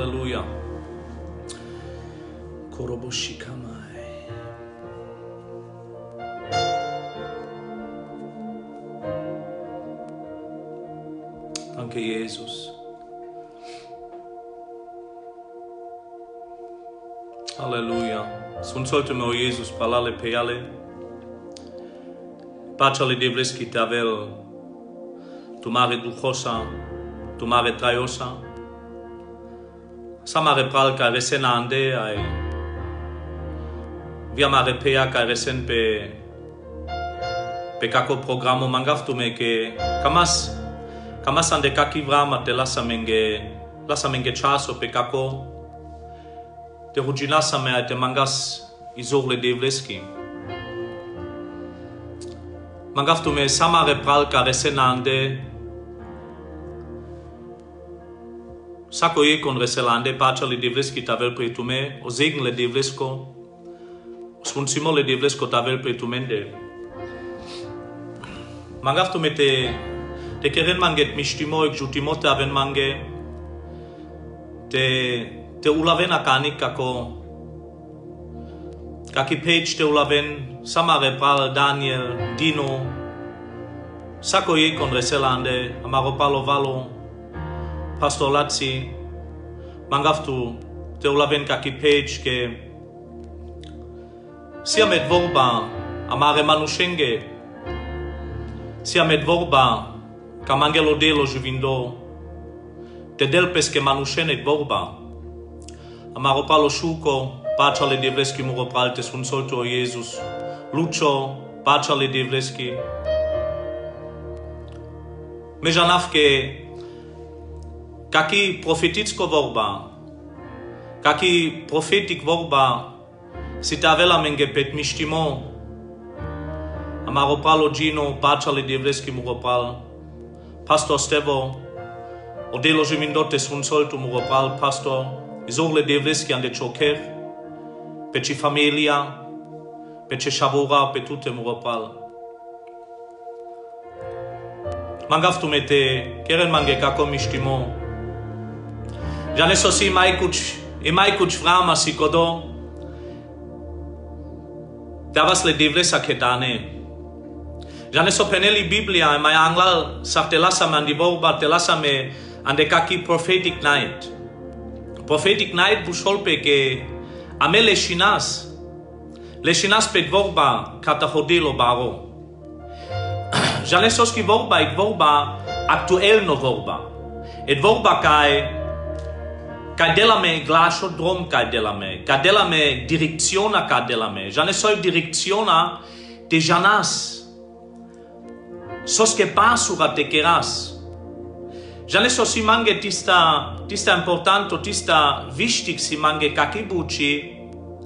Alleluia. Koroboshikamai. Danke, Jesus. Alleluia. Sunt soltimo Jesus palale peale. Pacale devleski tavel. Tu mare duchosa. Tu mare traiosa. Sa mare pral ka resen ande ai. Via mare pea ka resen pe kako programo mangaftu me ke kamas ande kaki vrama te lasa menge chaso pe kako te rugginasa me te mangas izorle devleski. Mangaftu me sa mare pral ka resen ande Sako je kon reselande, pacali devleski tavel pretume, o zegen le devlesko, spunsimo le devlesko tavel pretumende. Mangaftu me te keren manget mishtimo ek jutimo te aven mange, te ulaven akanik kako, kaki page te ulaven, samare pral Daniel, Dino, sako je kon reselande, amaro palo valo, Pastor Lazzi, mangaftu te ulaven kaki page ke sia med vorba amare manushenge sia med vorba kamangelo delo juvindo te delpes ke manushene vorba amaro palo shuko pacale devleski muro pralte sun solto Jesus Lucio pacale devleski mejanaf ke Kaki profetitsko vorba, kaki profetik vorba, si tavela menge pet mishtimo, amaro palo Gino, pacale devleski muropal, Pastor Stevo, odelo jimindote sun soltu muropal, Pastor, izorle devleski ande choker, peci familia, peci shavura, petute muropal. Mangaftu mete, keren mange kako mishtimo, Jane sosi imai vrama si kodo. Davas le devlesa ketane. Jane so peneli Biblia imai anglal sa telasa me andi vorba telasa me ande kaki prophetic night. Prophetic night busholpe ke ame le shinas pet vorba kata hodilo baro. Jane soski vorba ik vorba aktuel no vorba. Et vorba kai della me glascio drom kai della me direcziona kai della me. Ja ne so direcziona te janas. Sos che pasura te keras. Ja ne so si mange tista importante, tista wichtig si mange kakibuchi.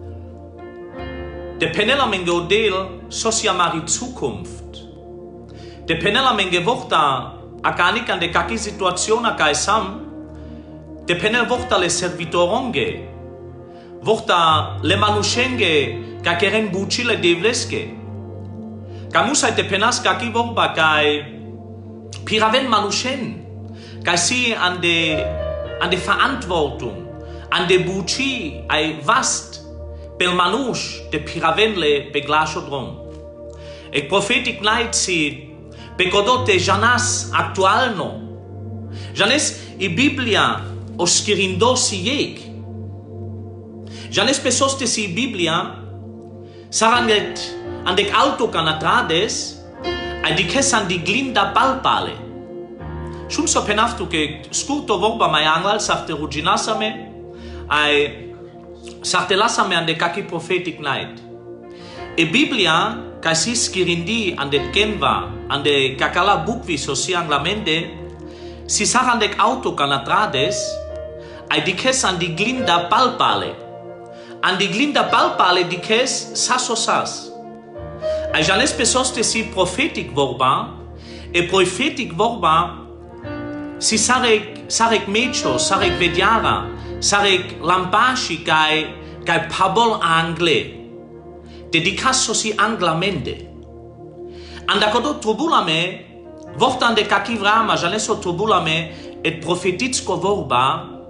De penela menge odel sos ja mari Zukunft. De penela menge vorta akanik an de kaki situaziona kai sam. De penel vorta le servitoronge, vorta le manushenge, ka keren buci le devleske. Kamusa te penas kaki vorba kai piraven manushen, kai si an de Verantwortung, an de buci ai vast pel manush de piraven le beglasho dron. Ek prophetic night si pekodote janas actualno. Janes i Biblia o skirindo si jek. Janes pesoste si Biblia saranget andek alto canatrades ai dikes an di glinda palpale. Shum so penaftu ke skurto vorba mai anglal sarte ruginasame ai sarte lasame ande kaki prophetic night. E Biblia kai si skirindi ande kenva ande kakala bukvi so si anglamende si sarandek auto canatrades ai dikes an di glinda palpale. An di glinda palpale dikes sasosas. Ai janes pesoste si prophetic vorba e prophetic vorba si sarek mecho, sarek vediara, sarek lampashi kai pabol angle. Dedicasso si anglamende. Andakodo trobulame vortande kakivrama janeso trobulame et profetitsko vorba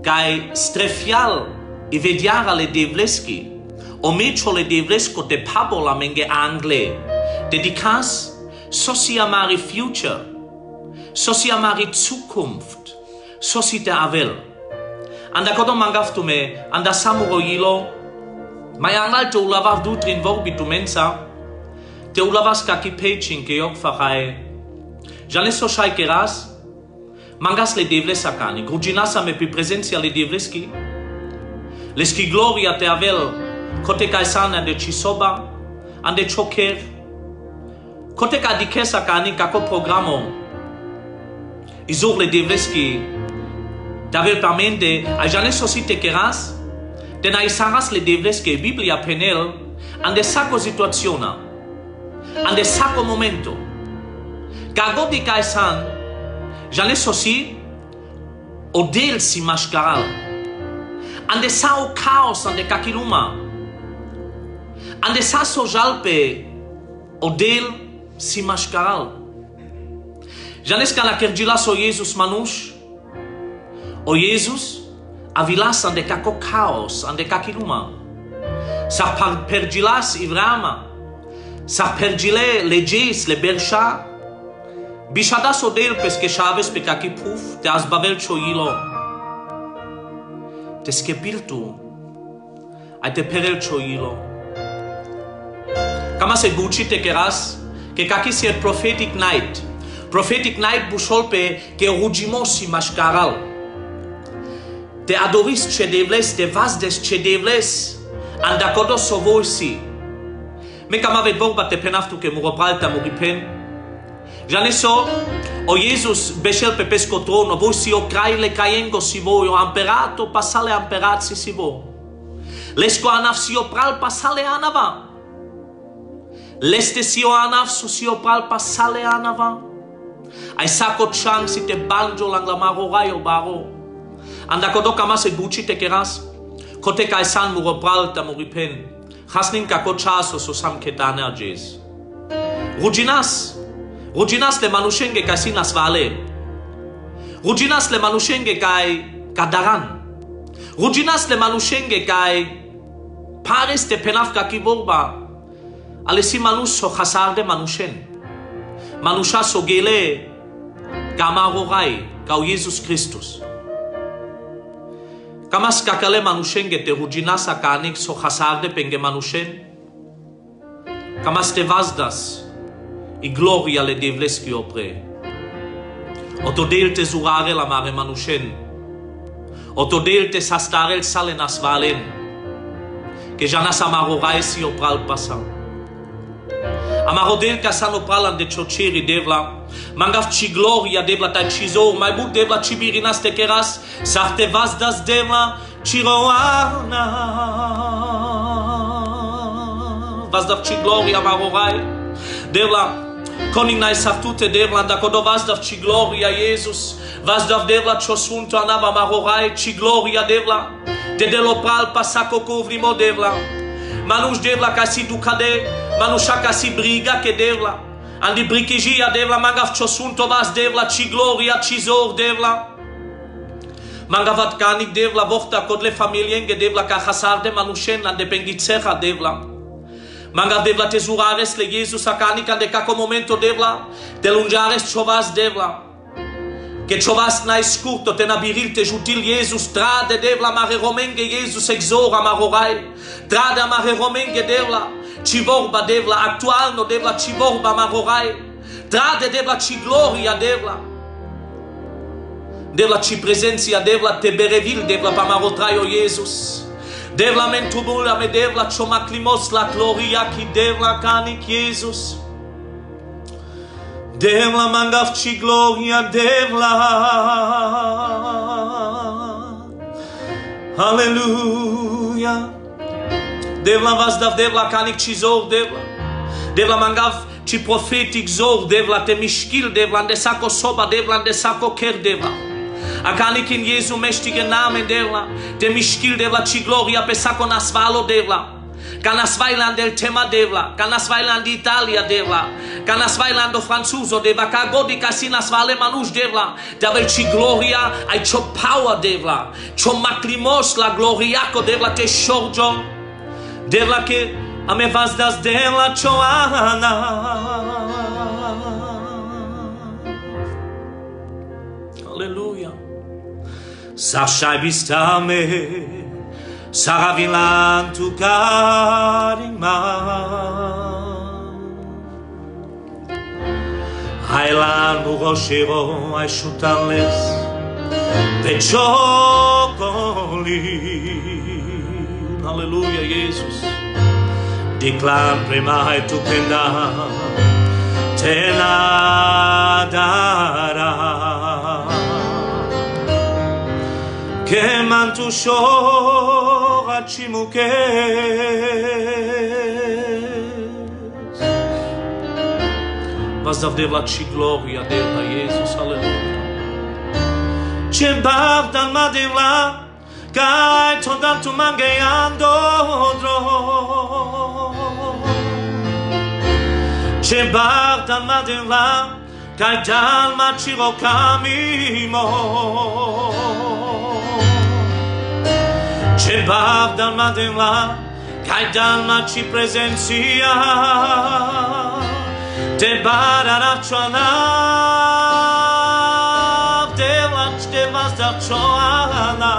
kai strefial i vediara le devleski, o mecho le devlesko te pabola menge angle, dedicas sosia mari future, sosia mari Zukunft, sosi te avel. Anda kodo mangaftu me, anda samuro yilo, mai angal te ulavav dutrin vorbitu mensa, te ulavas kaki pechin ke yok fachae, janeso shai keras, mangas le devles akani, grudginasa me pi presentia le devleski, leski gloria te avel, kote kaisana de chisoba, ande choker, kote ka dikesa kani kako programo, izur le devleski, te avel permende, a janeso si te keras, te na isaras le devleski, Biblia penel, ande sako situaziona, ande sako momento, kago di kaisan, janeso si, odel si mashkaral, ande sa o caos ande kakiluma, ande sa so jalpe odel si mashkaral. Janes ka la kerjilas o Jesus manush, o Jesus avilas ande kako caos ande kakiluma, sa perjilas Ivrama, sa perjile legis le bersha, bishadas odel peske shaves pe kakipuf te azbavel choyilo, te skepirtu, ai te perel choyilo. Kama se gucci te keras, ke kaki si et prophetic night busholpe ke rugimosi mashkaral. Te adoris che devles, te vazdes che devles, andakodo sovoisi. Me kama ved vorba te penaftu ke muropral ta muripen. Janeso, o Jesus beshel pe pesco trono, voi si o crai le cayengo si voi, o amperato passale amperazzi si voi. Lesco anaf si o pral passale anava. Leste si o anaf si o pral passale anava. Ai sako chang si te banjo lang la marorai o baro. Andako do kama se gucci te keras, kote kai san muro pral ta muripen. Hasnin kako chaso so sam ketane a jez. Ruginas le manushenge kai sinas vale. Ruginas le manushenge kai kadaran. Ruginas le manushenge kai pares te penafka kivorba. Alesi manus so khasar de manushen. Manusha so gele kamarorai kau Jesus Christus. Kamas kakale manushenge te ruginas akanik so khasar de penge manushen. Kamas te vazdas. I gloria le devleski opre. Otodel te zurare la mare manushen. Otodel te sastarel salenas valen. Que janas amarorai si opral pasa. Amarodel kasan opral ande chocheri devla. Mangaf chi gloria devla ta chizor. Mai but devla chibirinas te keras. Sarte vazdas devla chiroana. Vazdav chi gloria amarorai. Devla koning nai saftute devla da kodo vazdav chi gloria Jesus, vazdav devla chosunto anava marorai chi gloria devla, te delo pral pasako kovrimo devla, manush devla kasi dukade, manusha kasi briga ke devla, andi brikijia devla mangaf chosunto vaz devla chi gloria chi zor devla, mangavat kanik devla vochta kodle familienge devla ka khasarde manushen ande pengitsecha devla. Manga devla te zurares le Jesus akani kande kako momento devla te lunjares chovas devla que chovas na escurto te nabiril te jutil Jesus trade devla mare romenge Jesus exora marorai trade mare romenge devla chivorba devla actual no devla chivorba marorai trade devla chi gloria devla devla chi presentia devla te berevil devla pa marotraio Jesus. Devla mentubula me devla chomaklimos la gloria ki devla kanik Jesus. Devla mangaf chi gloria devla. Hallelujah. Devla vazdav devla kanik chi zor devla. Devla mangaf chi prophetic zor devla te mishkil devla ande sako soba devla ande sako ker devla. Akanik in Jesu mächtigen Namen devla, te mishkil devla chi gloria pesako nasvalo devla, Kana svailan del tema devla, kana svailan di Italia devla, kana svailan do franzuzo devla, ka godi kasina svale manush devla, davel ci gloria, ai c'ho power devla, c'ho maklimos la gloriaco devla te shorjo, devla che a me vazdas devla c'ho ana. Alleluia. Sashai bistame. Saravilan tu karima Ailan buroshiro ai shutales Pechokoli Hallelujah Jesus Declan prima tu penda Tenadara Que mantu shora chimukes Mas dav devla ci gloria devla Jesus, Alleluia Ce bavdan ma devla Kai tondan tu mangeando dro Ce bavdan ma devla Kai dalma chiro kamimo Ce bav dal mademla, kai dalma ci presenzia, te bararacciona, te vas da cioana.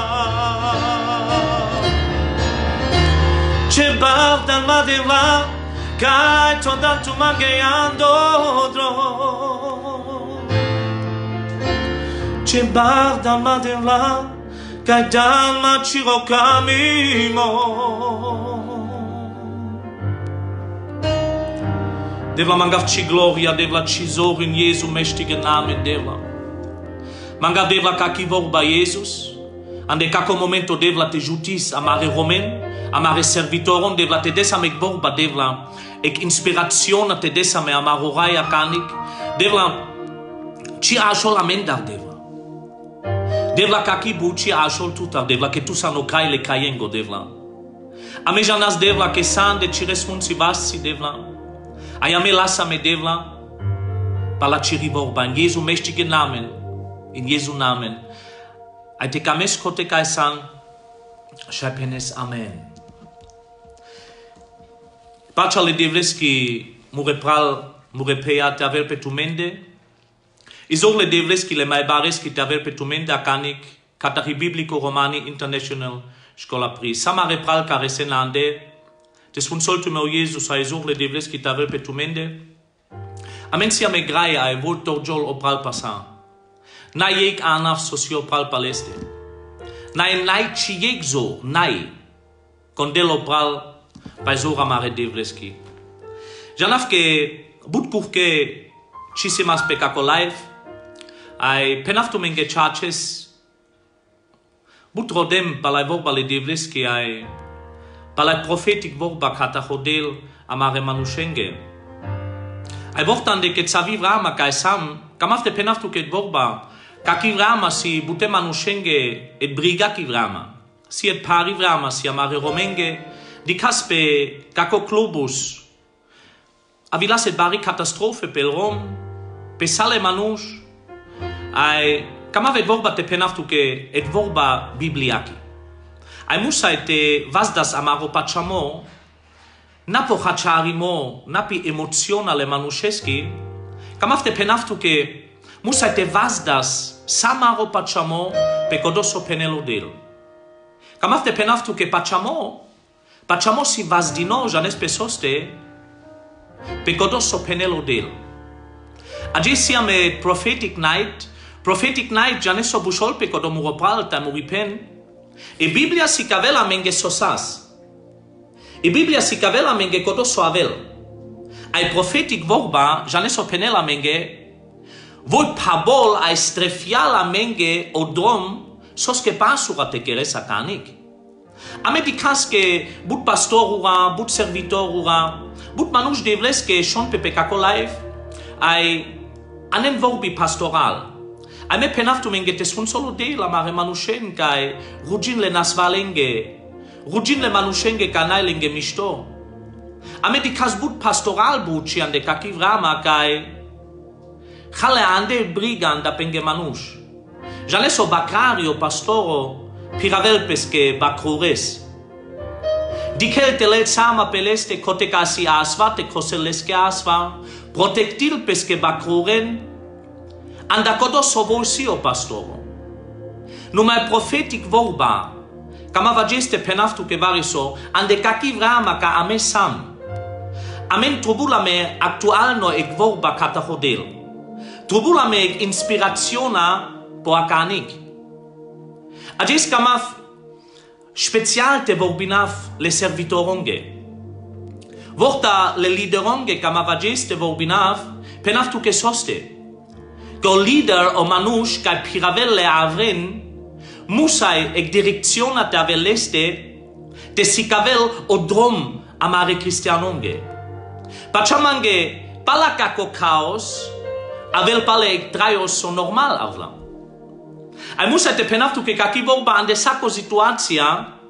Ce bav dal mademla, kai tondan tu mangeando dro. Ce bav dal mademla, Kai dalma chiro kamimo Devla mangav ci gloria, devla ci zor in Jesu mächtigen Namen devla Mangav devla kaki vorba Jesus Ande kako momento devla te jutis amare romen Amare servitoron devla te desame vorba devla Ek inspirazione te desame amaroraya kanik Devla ci ashol amendar devla Devla kaki buci ashol tutar devla che tu sano kai le kayengo devla. Ame janas devla che san de ci responsi vassi devla. Ayame lasa me devla pala ci rivorba in Jesu mächtigen Namen. In Jesu Namen. Aite kames kote kai san shapenes amen. Pacha le devleski murepea tavel petumende. Izorle devleski le mai bareski tavel petumende akanik katari biblico romani international scola pri samare pral caresenande des fun soltu meu Jesus a izorle devleski tavel petumende amensia me graia e voltor jol opral pasa na yek anaf socio pral paleste na nai chiek zo nai condelo pral paizora mare devleski janaf ke butkurke chisimas pekako live ai penafto menge churches butrodem balai vorba le devleski ai balai prophetic vorba kata hodel amare manushenge ai vortande ke tsavi vrama kai sam kamafte penafto ke vorba kaki vrama si bute manushenge et briga ki vrama si et pari vrama si amare romenge di kaspe kako klubus avilas et bari katastrofe pel rom pesale manush ai kamave vorba te penaftu ke et vorba bibliaki ai musa te vazdas amaro pachamo napo hacharimo napi emozionale manusheski kamafte penaftu ke musa te vazdas samaro pachamo pe kodoso penelodel kamafte penaftu ke pachamo si vazdino janes pesoste pe kodoso penelodel agisia me prophetic night janeso bushol pe kodomu ropal ta muripen e Biblia si cavela menge sosas e Biblia si cavela menge kodoso avel ai prophetic vorba janeso penela menge voi pabol ai strefiala menge odrom sos que pasura te keresa kanik amedikas ke but pastorura but servitorura but manush devleske shon pe pekako life ai anem vorbi pastoral ai me penaftu menge te spun solo de la mare manushen kai rugin le nasvalenge Rugin le manushenge kanai lenge mishto. Ame di kasbut pastoral buci ande kakivrama kai. Chale ande brigan da penge manush. Jaleso bacario pastoro piravel peske bakrures. Dikel telet sama peleste kotekasi asva te koseleske asva. Protectil peske bakruren. Anda kodo sovolsio pastoro. Numai profetic vorba. Kama vageste penaftu ke variso. Ande kakivrama ka ame sam. Amen trobulame actualno ek vorba katahodel. Trobulame ek inspirationa po akanik. Agis kamaf special te vorbinaf le servitoronge. Vorta le lideronge kamavagis te vorbinaf penaftu ke soste. Go leader o manush kai piravel le avren musai ek directiona te aveleste te sikavel o drom amare cristianonge. Pachamange palakako chaos avel pale ek traios so normal avlam. Ai musai te penaftu ke kaki vorba ande sako situația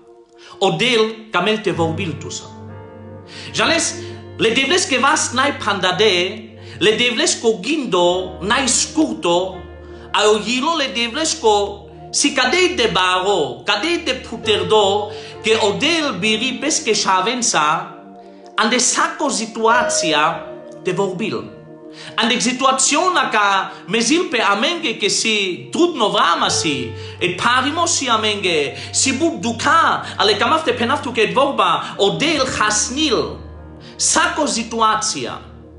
odel kamel te vorbiltusa. Jales le devles ke vas nai pandade le devles ko gindo nai scurto ao yilo le devles ko si cadei de baro cadei de puterdo ke odel biri peske shavensa ande sako situația te vorbil. Ande situaționa ca mezil pe amenge ke si trudno vrama si et parimo si amenge si bub duka ale kamafte penaftu ke vorba odel hasnil sako situația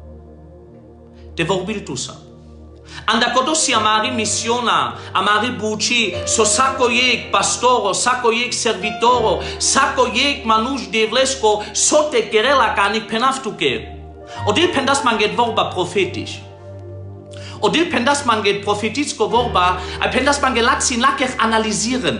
te vorbiltusa. Anda kodo si amari misiona amari buci so sako yek pastoro sako yek servitoro sako yek manush devlesko sote kerela kanik penaftu ke Odil pendas man get vorba prophetisch. Odil pendas man get prophetitsko vorba, a pendas man gelaxin lakech analysieren.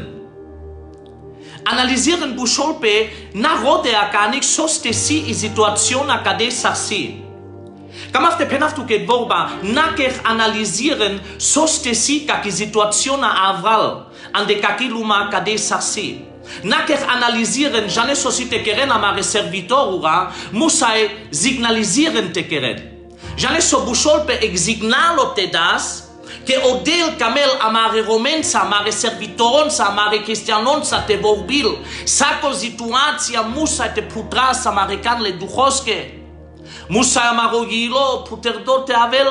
Analysieren buscholpe na rode akanik soste si i situation akade sarsi. Kamafte penaftu get vorba nakech analysieren soste si kaki situation avral ande kaki luma akade sarsi. Naker analysieren jane societe keren amare servitorura musai signalisieren te keren. Jane so buscholpe ex signalo te das ke odel kamel amare romensa amare servitoronsa amare cristianonsa te vorbil sako situația musai te putras amare canle duhoske musai amaro gilo puterdo te avel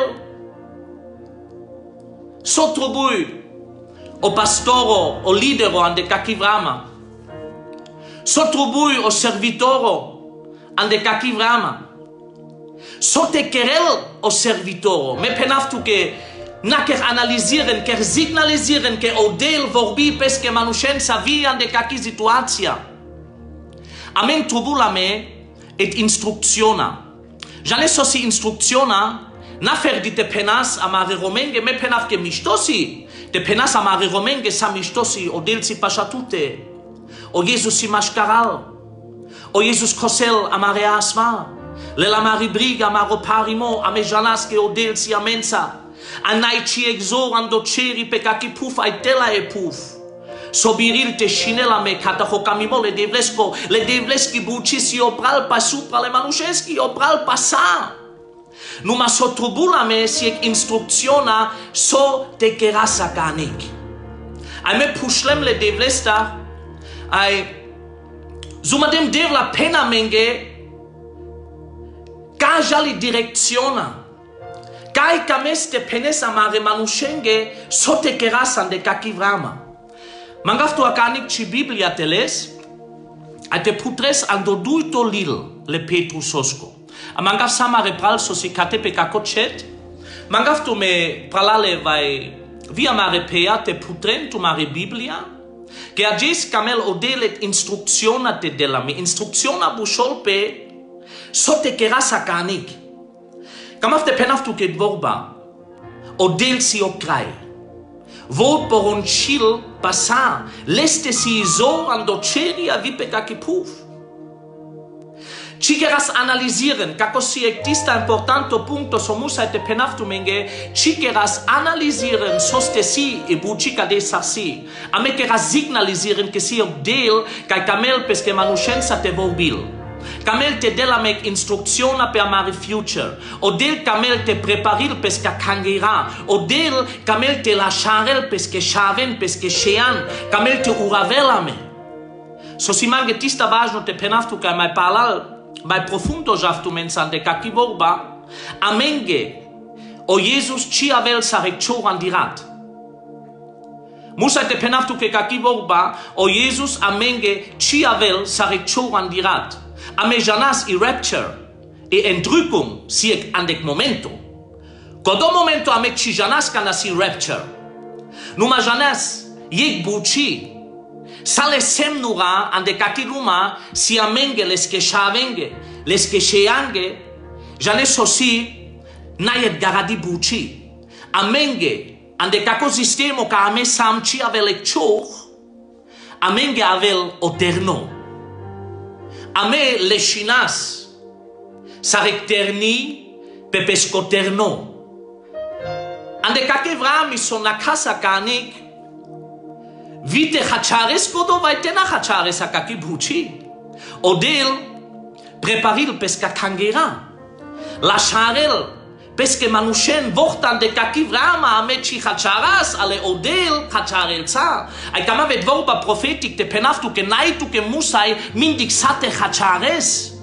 sotrobui o pastoro o lidero ande kakivrama Sotrobui o servitoro ande kakivrama. Sote kerel o servitoro. Me penaftu ke naker analysieren, ker signalisieren, ke odel vorbi peske manushensa vi ande kaki situația. Amen trobulame et instrucționa. Jale sosi instrucționa na ferdite penas amare romenge me penaf ke mishtosi. De penas amare romenge sa mishtosi odel si pashatute. O Jesus si mascaral, o Jesus kosel amare asva, le la maribriga amaro parimo ame jalas ke odel si amensa, anai ci exor ando ceri pe kaki puf ai tela e puf, sobiril te shinela me katahokamimo le devleski bucisi opral pasupra le manușeski opral pasa. Numa sotrobula me si ek instrucționa so te kerasa kanik. Ai me pușlem le devlesta ai zumadem der la pena menge ca jali direcționa kai kameste penesa mare manushenge sote kerasan de kakivrama mangaftu akanik chi biblia teles ate putres ando duito lil le Petru sosko amangaf samare pralso si katepe kakochet mangaftu me pralale vai via mare peate putrentu mare biblia che agis camel odelet instrucționa te de la me instrucționa bușolpe sote kerasa kanik kamafte penaftu ke vorba odel si okrai vod poronchil pasa leste si zo ando ceri a vipe kakipuf Ci queras analysieren, kako si exista importante punto so musa te penaftu menge, ci queras analysieren soste si e bucica de sarsi. A me queras signalisieren che si del kai camel pesche manuscenza te vobil. Camel te della mek instruzione per amare future. O del camel te preparil pesca kangira. O del camel te lasciarel pesche shaven pesche shean. Camel te uravela me. So si mange tista važno te penaftu kai mai palal, mai profundo jaftu mensante kaki vorba, amenge o Jesus ci avel sarek choran dirat. Musa te penaftu ke kaki vorba, o Jesus amenge ci avel sarek choran dirat. Ame janas i rapture e entrückung siek andek momento. Kodo momento ame ci janas kana si rapture. Numa janas yek buci. Sale semnura ande kakiluma si amenge leske shavenge, leske sheange, jane sosi nayet garadi buci. Amenge ande kako sistemo ka ame samchi avel chor, amenge avel oterno. Ame leshinas sarek terni pepesco terno. Ande kakevra mi sonakasa kanik. Vite hachares kodo vaitena hachares akaki buchi. Odel preparil pesca kangera. La charel pesque manushen vortan de kaki vrama amechi hacharas ale odel hacharel sa. Ai kama vet vorba profetik te penaftu ke naitu ke musai mindik sate hachares.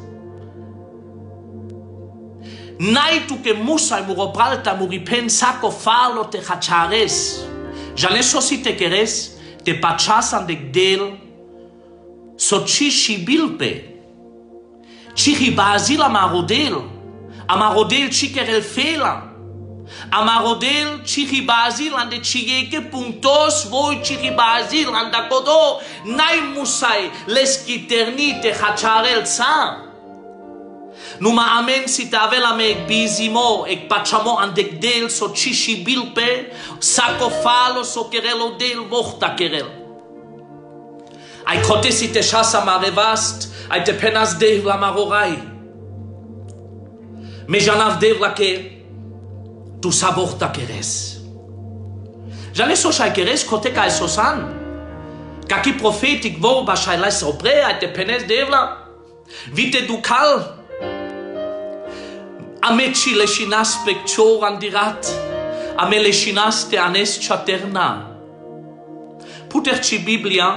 Naitu ke musai muropralta muripen sako falo te hachares. Janeso si te queres. Te pachasan de del so ci shibilpe ci hibazil amarodel ci kerel fela amarodel ci hibazil ande chiyeke puntos voi ci hibazil anda kodo nai musai leskiternite hacharel sa numa amen si tavela me bizimo ek pachamo andek del so chishi bilpe sako falo so kerelo del vochta kerel ai kote si te shasa marevast ai te penas de la marorai me janav de la ke tu sa vochta keres jane so shai keres kote kai sosan kaki profetik vo ba shai la sopre ai te penes de la vite dukal Ame ci leshinas pecchoran dirat, ame leshinas te anes chaterna. Puterci Biblia,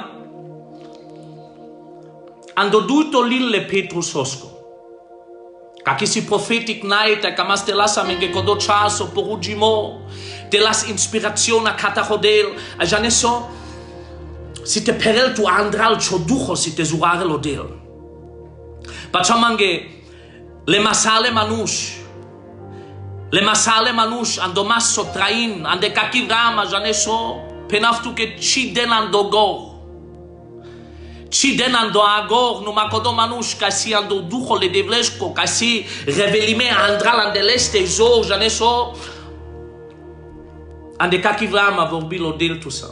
ando duito lille Petrus osco. Kaki si profetic naita, kamas te las amenge kodo chaso porugimo, te las inspiraziona katahodel, a janeso, si te perel tu andral choducho si te zurare lodel. Pachamange, le masale manush ando masso train ande kakivrama janeso penaftu ke ci denando agor no makodo manush kasi ando ducho le devlesko kasi revelime andral ande leste zo janeso ande kakivrama vorbilo del tusa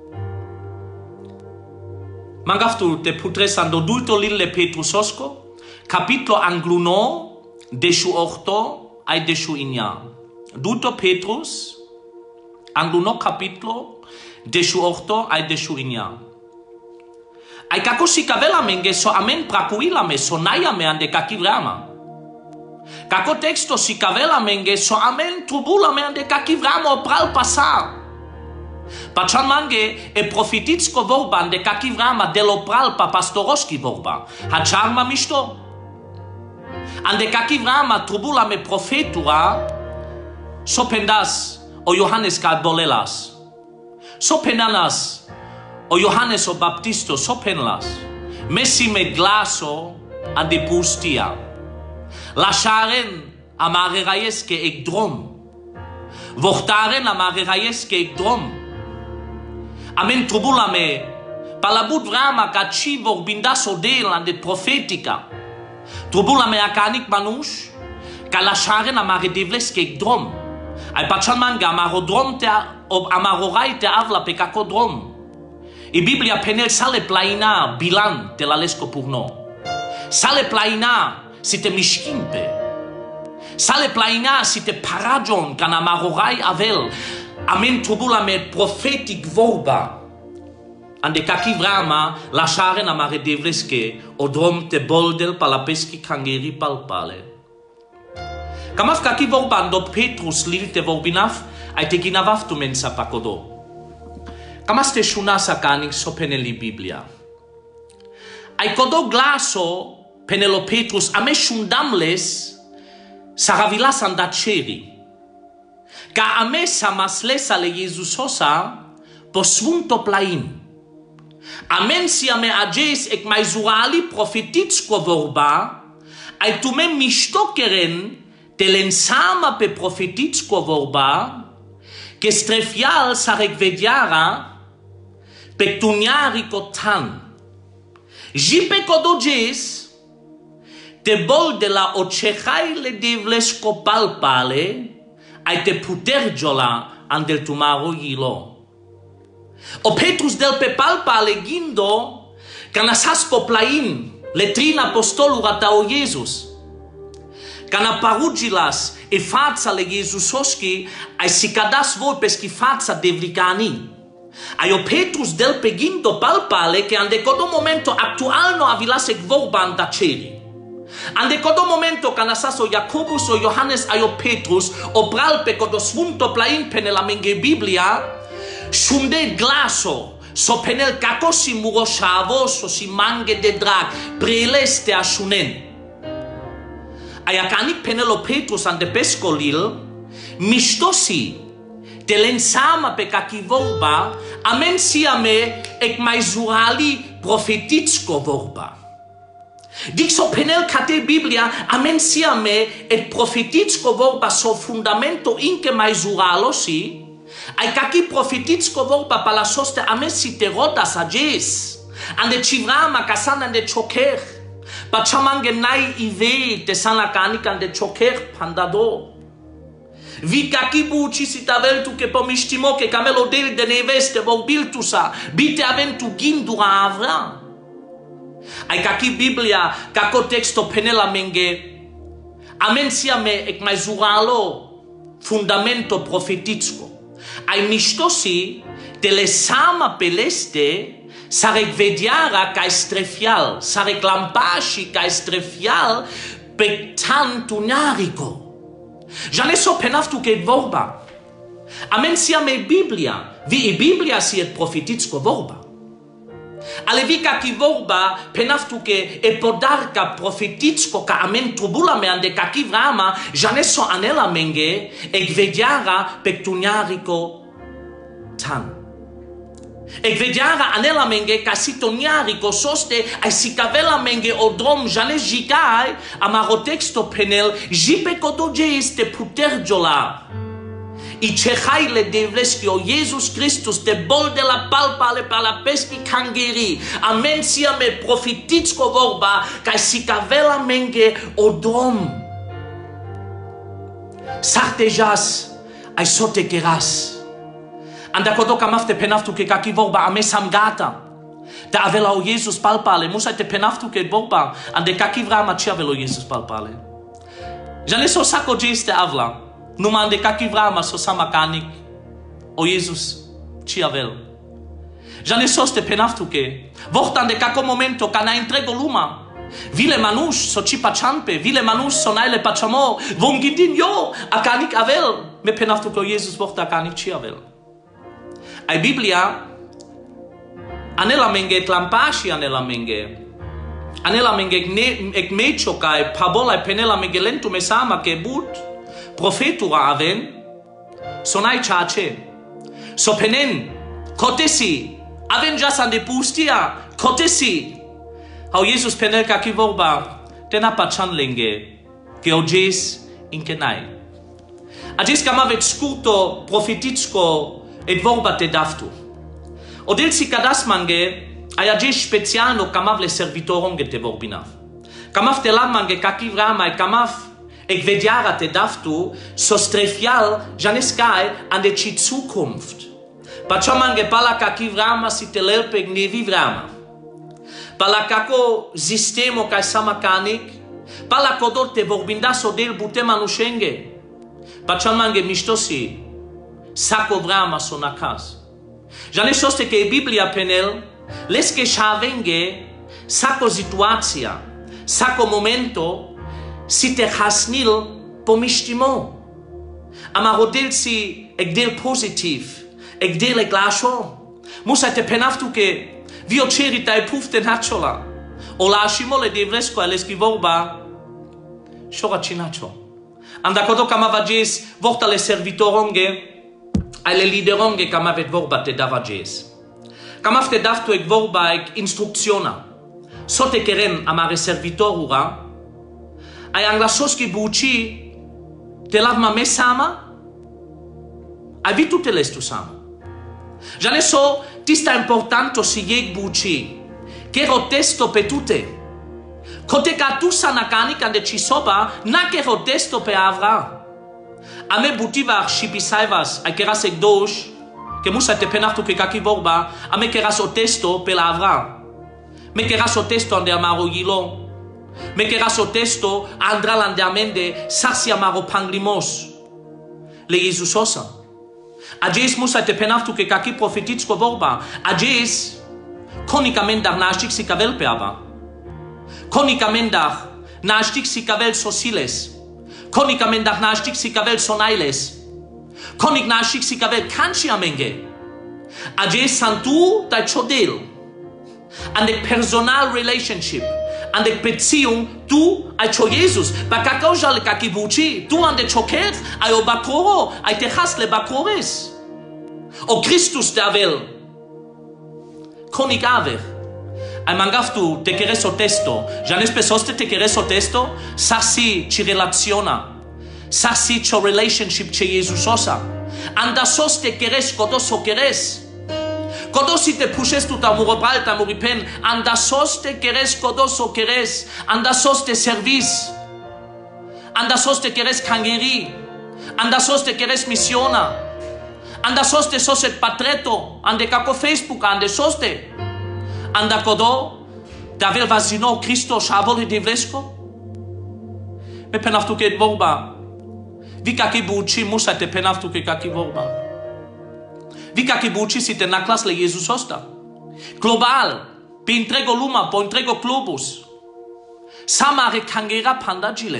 mangaftu te putres ando duito lille Petrusosko capitolo angluno deshu orto ai deshu inya. Duto Petrus angluno capitolo deshu orto ai deshu inya. Ai kako si kavela menge so amen prakuila me so naya me ande kakivrama. Kako texto si kavela menge so amen trubula me ande kakivrama pral pasar. Pachan mange e profititsko vorba ande kakivrama delo pral pa pastoroski vorba. Hacharma mishto. Ande kakivrama trubula me profetura so pendas o Johannes ka bolelas. So penanas o Johannes o Baptisto so penlas. Messi me glaso ande pustia. Lasharen amare rayeske ek drom. Vochtaren amare rayeske ek drom. Amen trubula me palabut vrama kachi vorbindas odel ande profetica. Trubula me akanik manush kalasharen amare devleske ek drom. Ai pachan manga amarodrom te amarorai te avla pekakodrom. I Biblia penel sale plaina bilan te la lesco purno. Sale plaina si te mishkimpe. Sale plaina si te parajon kana marorai avel. Amen tubula me profetic vorba. Ande kaki vrama la sharen amare devleske odrom te boldel palapeski kangeri palpale. Kamaf kaki vorba ando Petrus lil te vorbinaf ai te ginavaf tu mensa pakodo. Kamas te shunasa kaning so peneli Biblia. Ai kodo glaso penelo Petrus ame shundamles saravilas andaceri. Ka ame samaslesa le Jesusosa posvunto plain. Amen si ame ajes ek maizurali profetitsko vorba, ai tume mishtokeren telensama pe profetitsko vorba, ke strefial sarek vediara, pe tunyari kotan. Jipe kodojes, te bol de la ochechai le devlesko palpale, ai te puterjola andel tumaro yilo. O Petrus del pe palpale gindo, kana saspo plain, letrina apostolura ta o Jesus. Kana parugilas e fața le Jesusoski, ai sicadas volpes ki fața devlicani. Ai o Petrus del pe gindo palpale, che ande codo momento actual no avilas ec vorba andaceri. Ande codo momento kana saso Jacobus o Johannes ai o Petrus, o pralpe codo sfunto plain pene la menge Biblia, shunde glaso, so penel kako si muroshavo, so si mange de drag, preleste a shunen. Ayakanik penelo Petrus ande pescolil, mishtosi, telensama pe kakivorba, amen siame ek maizurali profetitsko vorba. Dik so penel kate Biblia, amen siame et profetitsko vorba so fundamento inke maizuralo si, ai kaki profetitsko vorba pala soste ame si te rotas ajes. Ande chivrama kasan ande choker. Pachamange nai ive te sanakanik ande choker pandado. Vi kaki buci si taveltu ke pomistimo ke kamelo del de neveste vorbiltusa. Bite aventu gindura avra. Ai kaki Biblia kako texto penela menge. Amen siame ek maizuralo fundamento profetitsko. Ai mistosi telesama peleste sarek vediara ca estrefial, sarek lampashi ca estrefial pectan tunarico. Jane so penaftu ke vorba. Amen siame Biblia, vi e Biblia si et profetitsko vorba. Ale vi ka ki vorba penaftu ke e podarka profetitsko ka amen trubula me ande ka ki vrama jane so anela menge ek vediara pectuniarico tan. Ek vediara anela menge ka sitoniarico soste ai sikavela menge odrom jane jikai amaro texto penel jipe kodoje este puterjola. I cehai le devleski o Jesus Christus te bol de la palpale pala peski kangeri. Amen siame profetitsko vorba kai sikavela menge odrom. Sartejas ai sote keras. Anda kodo kamafte penaftu ke kaki vorba ame samgata. Te avela o Jesus palpale. Musa te penaftu ke vorba ande kaki vrama ci avelo Jesus palpale. Jane so sako jeste avla. Numa ande kaki vrama so samakanik o Jesus ci avel. Jane so ste penaftu ke. Vorta ande kako momento kana entrego luma. Vile manush so ci pachampe. Vile manush so naile pachamo. Vom gindin yo akanik avel. Me penaftu ke o Jesus vorta akanik ci avel. Ai Biblia anela menge tlampashi anela menge. Anela menge ek mecho kai pabola penela menge lentu mesama ke but profetura aven sonai chache. So penen kotesi aven jasande pustia kotesi. How Jesus penel kaki vorba tena pachan lenge ke ojes inkenai. Ajes kamavet skuto profetitsko et vorba te daftu. Odel si kadas mange ayaje specialno kamav le servitoron ge te vorbina. Kamav te lam mange kaki vrama e kamav ek vediara te daftu so strefial janeskai ande ci Zukunft. Pacha mange pala kaki vrama si te lelpeg nevi vrama. Pala kako sistemo kai samakanik Pala kodor te vorbinda sodel bute manushenge. Pachalmange mishtosi. Sako vrama sonakas. Jane soste che Biblia penel, leske shavenge, sako situația, sako momento, si te hasnil pomishtimo. Amarodel si egdel positiv, egdel eglasho. Musa te penaftu che vio cerita e pufte nachola. O la ashimole de vresco aleskivorba, shora chinacho. Anda kodo kamavajes, vorta le servitoronge, alle lideronge kamavet vorba te davajes. Kamafte daftu ek vorba ek instructiona. Sote keren amare servitorura, ay anglasoski buci, te lavma me sama, ay vitu te lestu sama. Jane so, tista importanto si yek buci, kero testo pe tute. Kote ka tu sanakani kande chisoba, na kero testo pe avra. Ame butiva archipisaivas, ay keras ek dosh, que musa te penaftu ke kaki vorba, ame keras o testo pe la avra. Me keras o testo ande amaro yilo. Me keras o testo andra lande amende, sasi amaro panglimos. Le Jesusosa. Ajes musa te penaftu ke kaki profetitsko vorba. Ajes, konicamendar naștic si cavel pe ava. Konicamendar naștic si cavel sosiles. Konicamendar naștic si cavel sonailes. Konic naștic si cavel canci amenge. Ajes santu tai chodel. And the personal relationship. And the Beziehung, du als Jesus. Bakakaujal kakibuchi, du an der Choker, ayo bakoro, ay tehas le bakores. O Christus der Welt. Konik aver. Ay mangaftu te queres o testo. Janes pesoste te queres o testo. Sasi ci relaziona. Sasi ci relationship ci Jesusosa. Andasos te queres kodos o queres. Kodos si te pushes tu tamurobral, tamuripen, andasos te queres, kodos o queres, andasos te servis, andasos te queres kangeri, andasos te queres misiona, andasos te sos et patreto, ande kako Facebook, ande sos te, anda kodo, davel vazino Cristo shavole divlesko, me penaftu ke vorba, vi kaki buchi musa te penaftu ke kaki vorba. Vika kibuci si te naklas le Jesus osta. Global, pe intrego luma, po intrego globus. Samare kangera panda gile.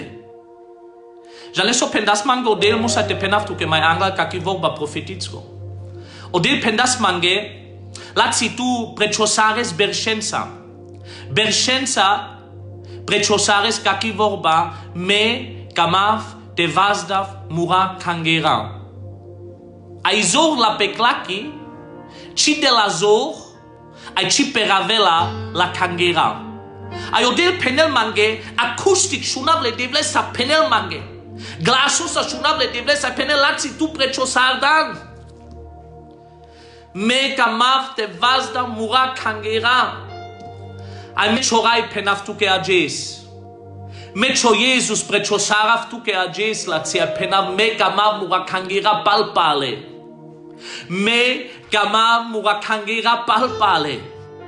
Jaleso pendas mango del musa te penaftu ke mai angla kaki vorba profetitsko. O del pendas mange, latsi tu prechosares bershensa. Bershensa prechosares kaki vorba me kamav te vazdav mura kangera. Aizor la peklaki, ci de la zor, ai ci peravela la kangera. Ayodel penel mange, acoustic shunable devle sa penel mange. Glasos sa shunable devle sa penel latsi tu precho sardan. Me kamav te vazda mura kangera. Ai me chorai penaftu ke ajes. Me cho Jesus precho saraftu ke ajes la tia penav me kamav mura kangera palpale. Me kama murakangera palpale.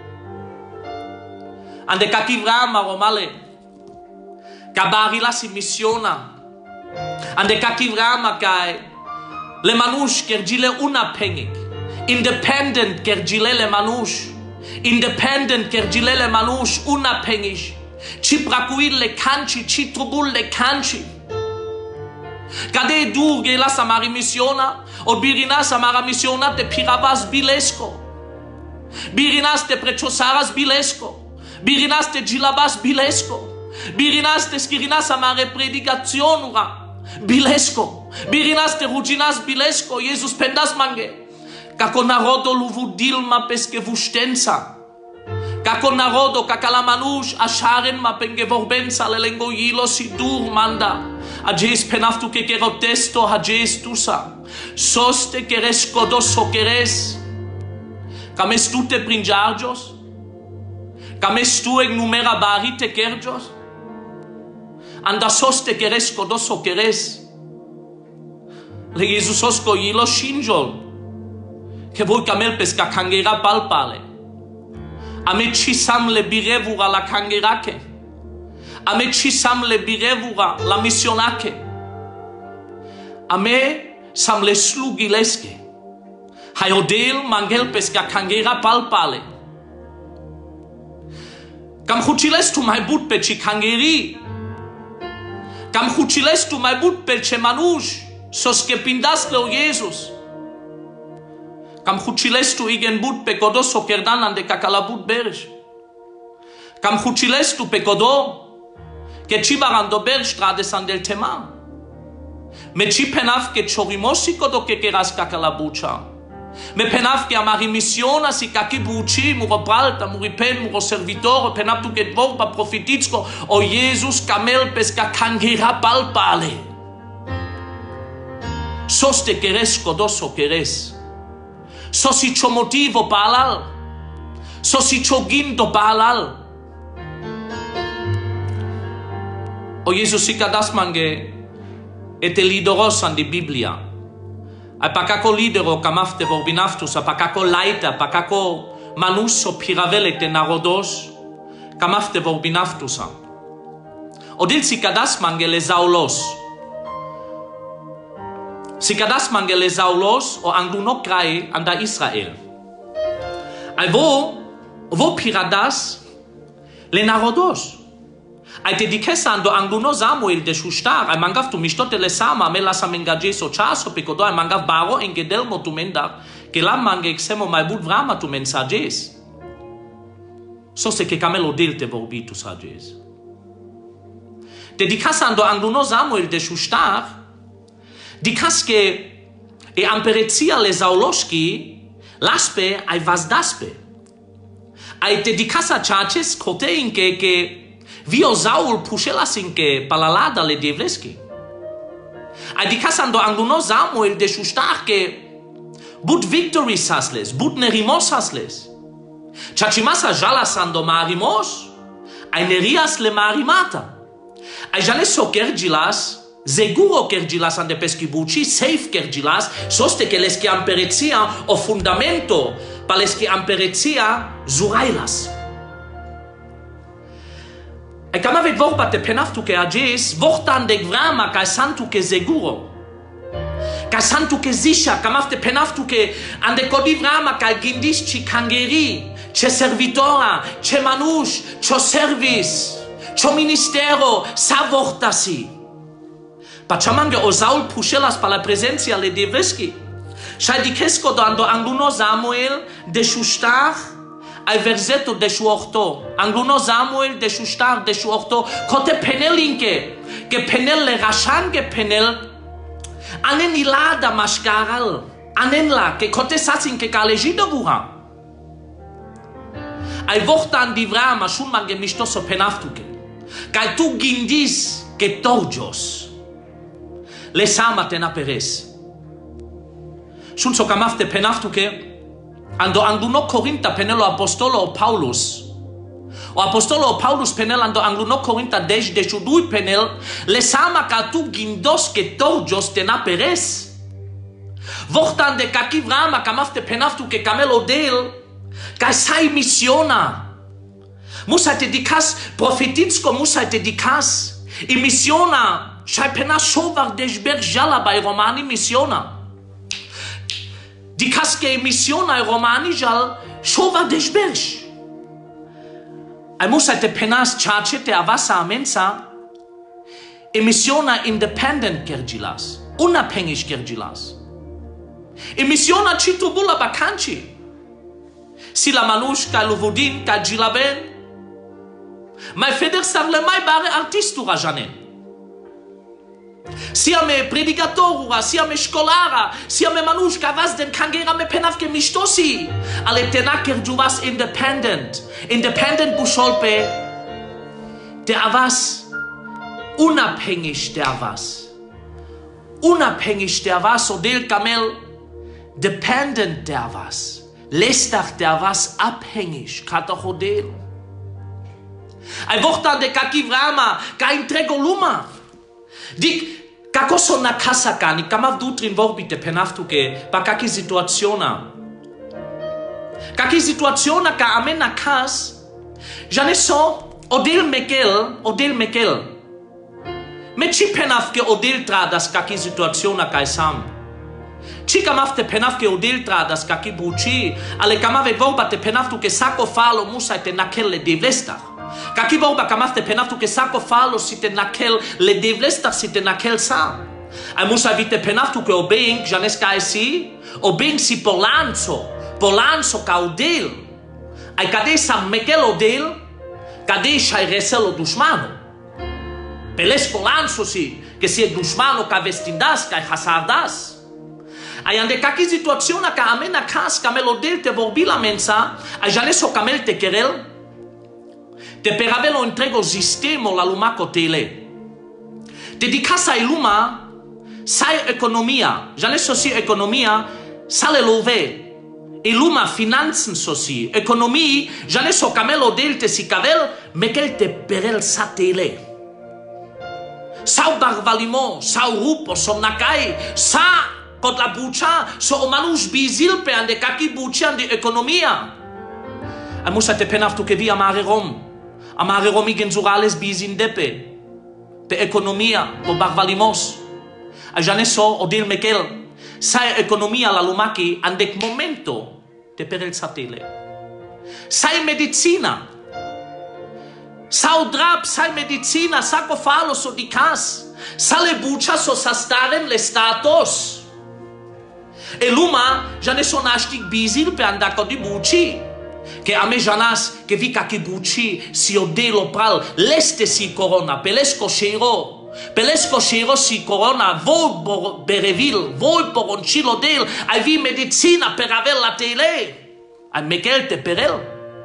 Ande kakivrama romale. Kabarila si missiona. Ande kakivrama kai. Le manush kergile unabhängig. Independent kergile le manush. Independent kergile le manush unabhängig. Ci brakuil le kanchi, ci trubul le kanchi. Kade du gela samari missiona. O birinas amara misiona te piravas bilesco. Birinas te prechosaras bilesco. Birinas te gilabas bilesco. Birinas te skirinas amare predicationura bilesco. Birinas te ruginas bilesco. Jesus pendas mange. Kako narodo luvu dilma peske vustensa. Kako narodo kakalamanush asharen ma pengevorbensa lelengo yilo sidur manda. Ajes penaftu ke kero testo hajes tusa. Sos te queres kodos o queres. Kames tu te prinjarjos. Kames tu eg numera bari te kerjos. Anda sos te queres kodos o queres. Le Jesusos ko yilo shinjol. Ke voi kamel pesca kangera palpale. Ame chisam le birevura la kangerake. A me ci sam le birevura, la missionache. A me sam le slugileske. Hayodel mangel pesca kangera palpale. Cam huciles tu mai but pe ci kangeri. Cam huciles tu mai but pe ce manush. Sos que pindas leo Jesus. Cam huciles tu igen but pe kodo so kerdanan de kakalabut berj. Cam huciles tu pe kodo. Che ci varando ber strade san del tema. Me ci penaf che chorimosi kodo che keras kakalabucha. Me penaf che amari missiona si kakibuchi muro pralta muri pen muro servitor penaf tu che vorba profititsko o Jesus kamel pesca kangira palpale. Sos te keres kodo so keres. Sos si cho motivo palal. Sos si cho gindo palal. O Jesus si kadas mange ete lideros an di Biblia. Ai pakako lidero kamafte vorbinaftus, a pakako laita, pakako manuso piravele te narodos, kamafte vorbinaftusa. O dil si kadas mange le zaulos. Si kadas mange le zaulos o angluno krai anda Israel. Ai vo piradas le narodos. Ai te dikesando angluno Samuel de shustar, ai mangav tu mishtote le sama, me la samengaje so chaso pekodo, ai mangav baro en gedelmo tu menda, che la mange exemo mai bud vrama tu mensages. So se che camelo delte vorbi tu sages. Te dikasando angluno Samuel de shustar, dikas che e amperezia le zauloski, laspe ai vasdaspe. Ai te dikasa chaches kotein che Vio Saul pușelas încă palalada le devreschi. Adică sando angluno Samuel de șuștar că but victory sasles, but nerimos sasles. Chachimasa jala sando marimos, ai nerias le marimata. Ai jale so kergilas, seguro kergilas ande peschibuci, safe kergilas, soste che leschi amperezia o fundamento, paleschi amperezia zurailas. E cam avete vorba te penaftu che ages, vortan de grama ca santu che seguro. Ca santu che zisha, cam avete penaftu che ande codi grama ca gindis ci kangeri, ce servitora, ce manush, ce service, ce ministero, sa vortasi. Pachamange o Saul pușelas pa la prezenția le devreschi. Shai dikesco dando angluno Samuel de shustar, ai versetul de șuorto, angluno Samuel de șuștar de șuorto, cote penelinke, que penel le rashange penel, anen ilada mascaral, anen la, que cote sasinke kalejida vura. Ai vortan divrama shun mange mistoso penaftuke, kai tu gindis que torjos, le samate na peres. Shun so kamafte penaftuke, ando angluno Corinta penelo apostolo Paulus. O apostolo Paulus penel ando angluno Corinta de shudui penel le sama ca tu gindos que torjos te na peres. Vortan de kakivrama kamafte penaftu que camelo del ca sai missiona. Musa te dicas profetitsko musa te dicas i missiona shai pena shovar dejber jala bei romani missiona. Dicas che missiona ai romani jal shova dejbersh. Ai musa te penas chache te avasa amensa e missiona independent kergilas, unabhängig kergilas. E missiona chitubula bakanchi. Si la manush ka luvodin ka gilaben. Mai feder sarle mai bare artistura janen. Siame predicatorura, siame scolara, siame manushka vas den kangera me penavke mistosi. Ale tenaker juvas independent. Independent busholpe. Der avas. Unabhängig der avas. Unabhängig der avas o del kamel. Dependent der avas. Lestach der avas abhängig. Katachodel. Ai vorta de kakivrama, ka intregoluma. Dik kako so na kasakani, kamav dutrin vorbite penaftuke, pa kaki situaziona. Kaki situaziona ka amena kas, ja ne so, Odil Mekel. Me ci penaf che odil tradas kaki situazione kai sam. Ci kamafte penaf che odil tradas kaki buci, ale kamave vorba te penaftu che sako falo musa te nakel le devlesta. Kaki vorba kamafte penaftu che sako falo si te nakel le devlesta si te nakel sa. Ai musa vite penaftu che obeng janes kai si, obeng si polanzo ka odil. Ai kade sam mekel odil, kade shai reselo dushmano. Peles polanzo si, che si è dushmano ka vestindas ka hasardas. Ai ande kaki situazione ka amena kas kamelo delte vorbila mensa, ai janeso kamel te kerel, te peravelo entrego sistemo la lumako tele. Te di casa e luma, sai economia, janeso si economia, sale love. E luma finanzen so si, economii, janeso kamelo delte si kavel, mekel te perel sa tele. Sau barvalimo, sau rupo, som nakai, sa kot la bucha, so omanus bizilpe ande kaki bucha ande economia. A musa te penaftu che via amare Rom igen zurales bizin depe, pe economia, po barvalimos. A janeso odil mekel, sai economia la lumaki andek momento te perel satele. Sai medicina. Sau drap, sai medicina, saco falo so di cas. Sale bucha so sastaren le statos. E luma ja ne son ashtik bizil pe andako di buci. Che a me janas che vi kaki buci si odelo pral leste si corona, pelesco shiro si corona, voi berevil, voi poroncilo del, ai vi medicina per aver la tele. Ai mekelte per el.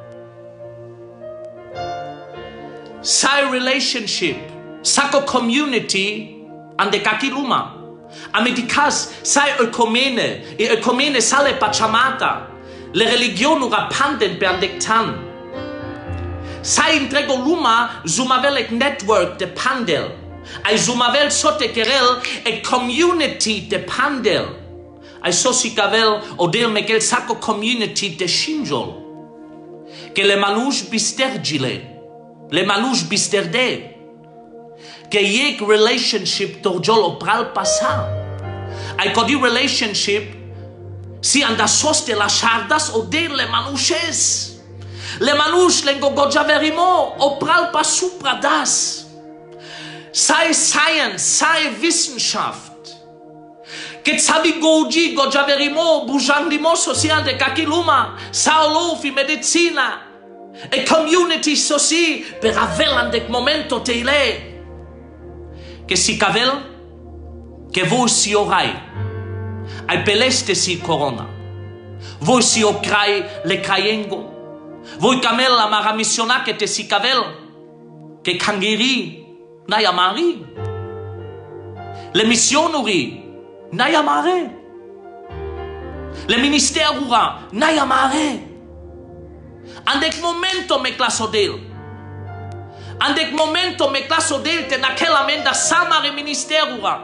Sai relationship, sako community, ande kaki luma. Amedikas sai ecomene sale pachamata, le religioni rapanden per andektan. Sai entrego luma zumavel network de pandel, ai zumavel sote kerel e community de pandel, ai sosikavel odel mekel sako community de shinjol, que le manush bistergile. Le manush bisterde. Que yek relationship torjolo pral pasa. Ai kodi relationship si anda soste la shardas o de le manushes. Le manush lengo gojaverimo o pral pasu pradas. Sei science, sei Wissenschaft. Que sabi goji gojaverimo bujandimo social de kakiluma, saolofi medicina. E community sosi per avellandek momento tele. Che si cavel, che voi si orai, ai peleste si corona, voi si ocrai le crayengo, voi camella maramissiona che te si cavel, che kangiri, nayamari, le missionuri, nayamare, le ministerura, nayamare. Andek momento me classo del. Andek momento me classo del te naquela menda samare ministerura.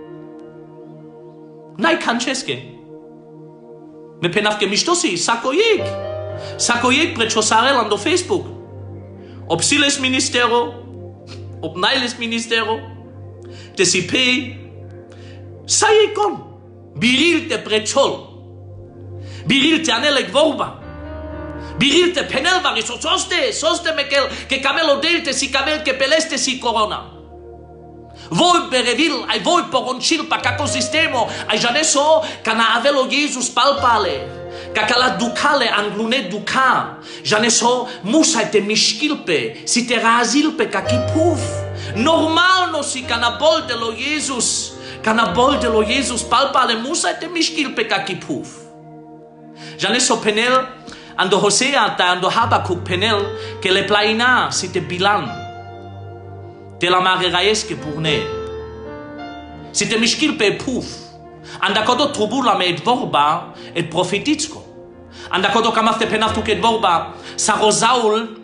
Nai kancheske. Me penafke mishtosi sakoyek. Sakoyek prechosare lando Facebook. Opsiles ministero, op nailes ministero. Te sipe. Sayekon. Biril te prechol. Biril te anelek vorba. Birilte penel vari soste mekel che camelo delte si camel che peleste si corona. Voi berevil ai voi poroncil pa kako sistemo ai janeso kana avelo Jesus palpale. Kakala ducale anglune duca. Janeso musa te mishkilpe si te razilpe kaki puf. Normal no si kana bol de lo Jesus. Kana bol de lo Jesus palpale musa te mishkilpe kaki puf. Janeso penel ando Hosea ta ando Habakuk penel que le plaina si te bilan te la mare raeske pour ne si te mishkil pe puf anda kodo trubula me et vorba et profetitsko anda kodo kamafte penaftu ke vorba sa rosaul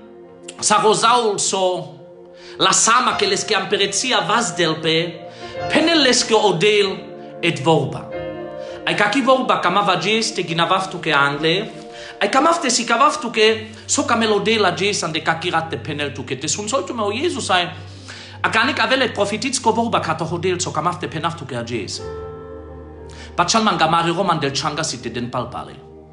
so la sama que les que amperezia vas delpe penel les que odel et vorba ai kaki vorba kamava geste ginavaftu ke angle Ai camafte si cavaftu che so camelo de la jesan de kakirate penel tu che te sun soltu me o Jesus ai akanik avele profetitsko vorba katohodel so camafte penaftu che a jes. Pachalman gamari roman del changa site den palpale.